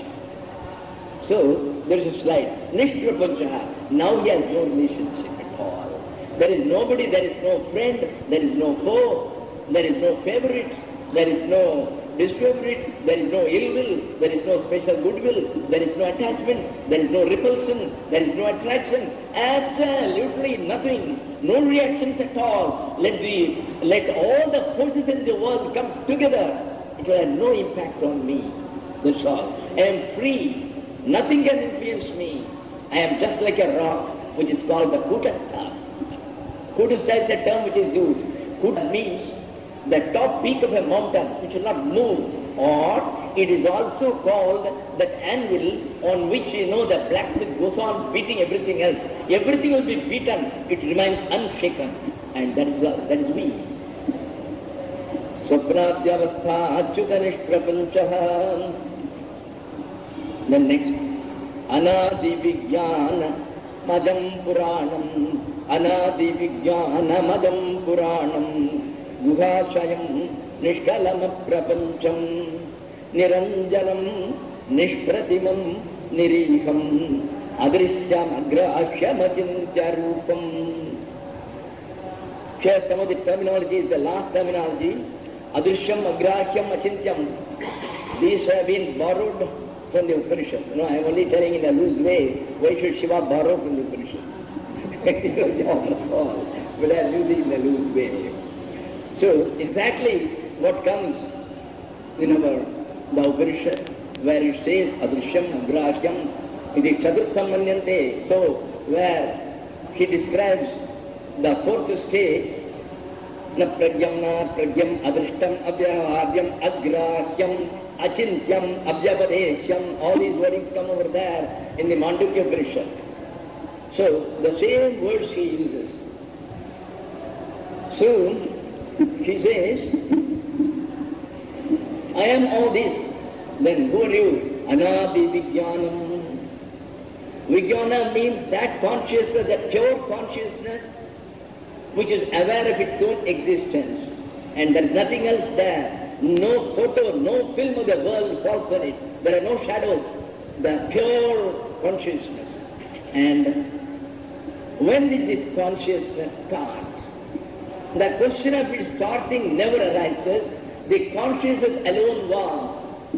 So there is a slide. Nishprapancha. Now he has no relationship at all. There is nobody, there is no friend, there is no foe, there is no favorite, there is no disfavorite, there is no ill will, there is no special goodwill, there is no attachment, there is no repulsion, there is no attraction, absolutely nothing, no reactions at all. Let all the forces in the world come together. It will have no impact on me. That's all. I am free. Nothing can influence me. I am just like a rock, which is called the Kutastha. Kutastha is the term which is used. Kuta means the top peak of a mountain which will not move, or it is also called that anvil on which the blacksmith goes on beating everything else. Everything will be beaten, it remains unshaken, and that is me. Swapnatyavastha achyuta nishprapanchaha. Then next, anadi vijnana madam puranam, anadi vijnana madam puranam. Guhashayam nishkalama prapancham niranjanam nishpratimam niriham adrishyam agrashyam achintya rupam. Here some of the terminology is the last terminology. Adrishyam agrashyam achintyam. These have been borrowed from the Upanishads. I am only telling in a loose way, why should Shiva borrow from the Upanishads? But I am using in a loose way. So exactly what comes in the Upanishad, where it says Adrishyam Agrashyam, is it Chaturtham Manyante. So where he describes the fourth state, Na Pragyam, Na Pragyam, Adrishtam, Abhyavadyam, Agrahyam, Achintyam, Abhyapadeshyam, all these wordings come over there in the Mandukya Upanishad. So the same words he uses. So he says, I am all this. Then who are you? Anadi Vijnanam. Vijnana means that consciousness, that pure consciousness, which is aware of its own existence. And there is nothing else there. No photo, no film of the world falls on it. There are no shadows. The pure consciousness. And when did this consciousness start? The question of its starting never arises. The consciousness alone was.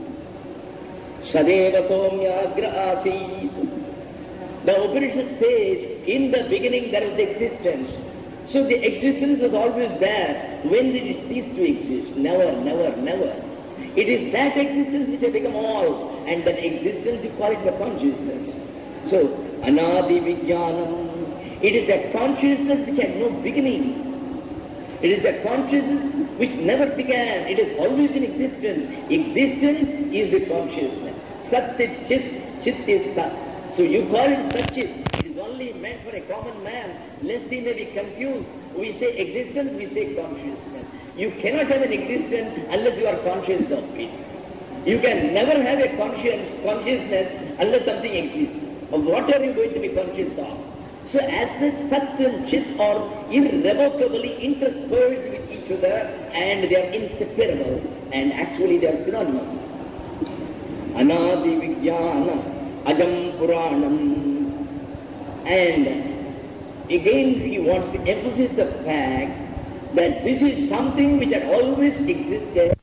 Sadeva Somyagra Asit. The Upanishad says, in the beginning there was existence. So the existence was always there. When did it cease to exist? Never, never, never. It is that existence which has become all, and that existence you call it the consciousness. So, Anadi Vijnanam, it is a consciousness which had no beginning. It is a consciousness which never began. It is always in existence. Existence is the consciousness. Sat is Chit, Chit is Sat. So you call it Sat Chit. It is only meant for a common man, lest he may be confused. We say existence, we say consciousness. You cannot have an existence unless you are conscious of it. You can never have a consciousness unless something exists. Of what are you going to be conscious of? So as the Sat and Chit are irrevocably interspersed with each other, and they are inseparable, and actually they are synonymous. Anadi Vijnana Ajam Puranam. And again he wants to emphasize the fact that this is something which had always existed.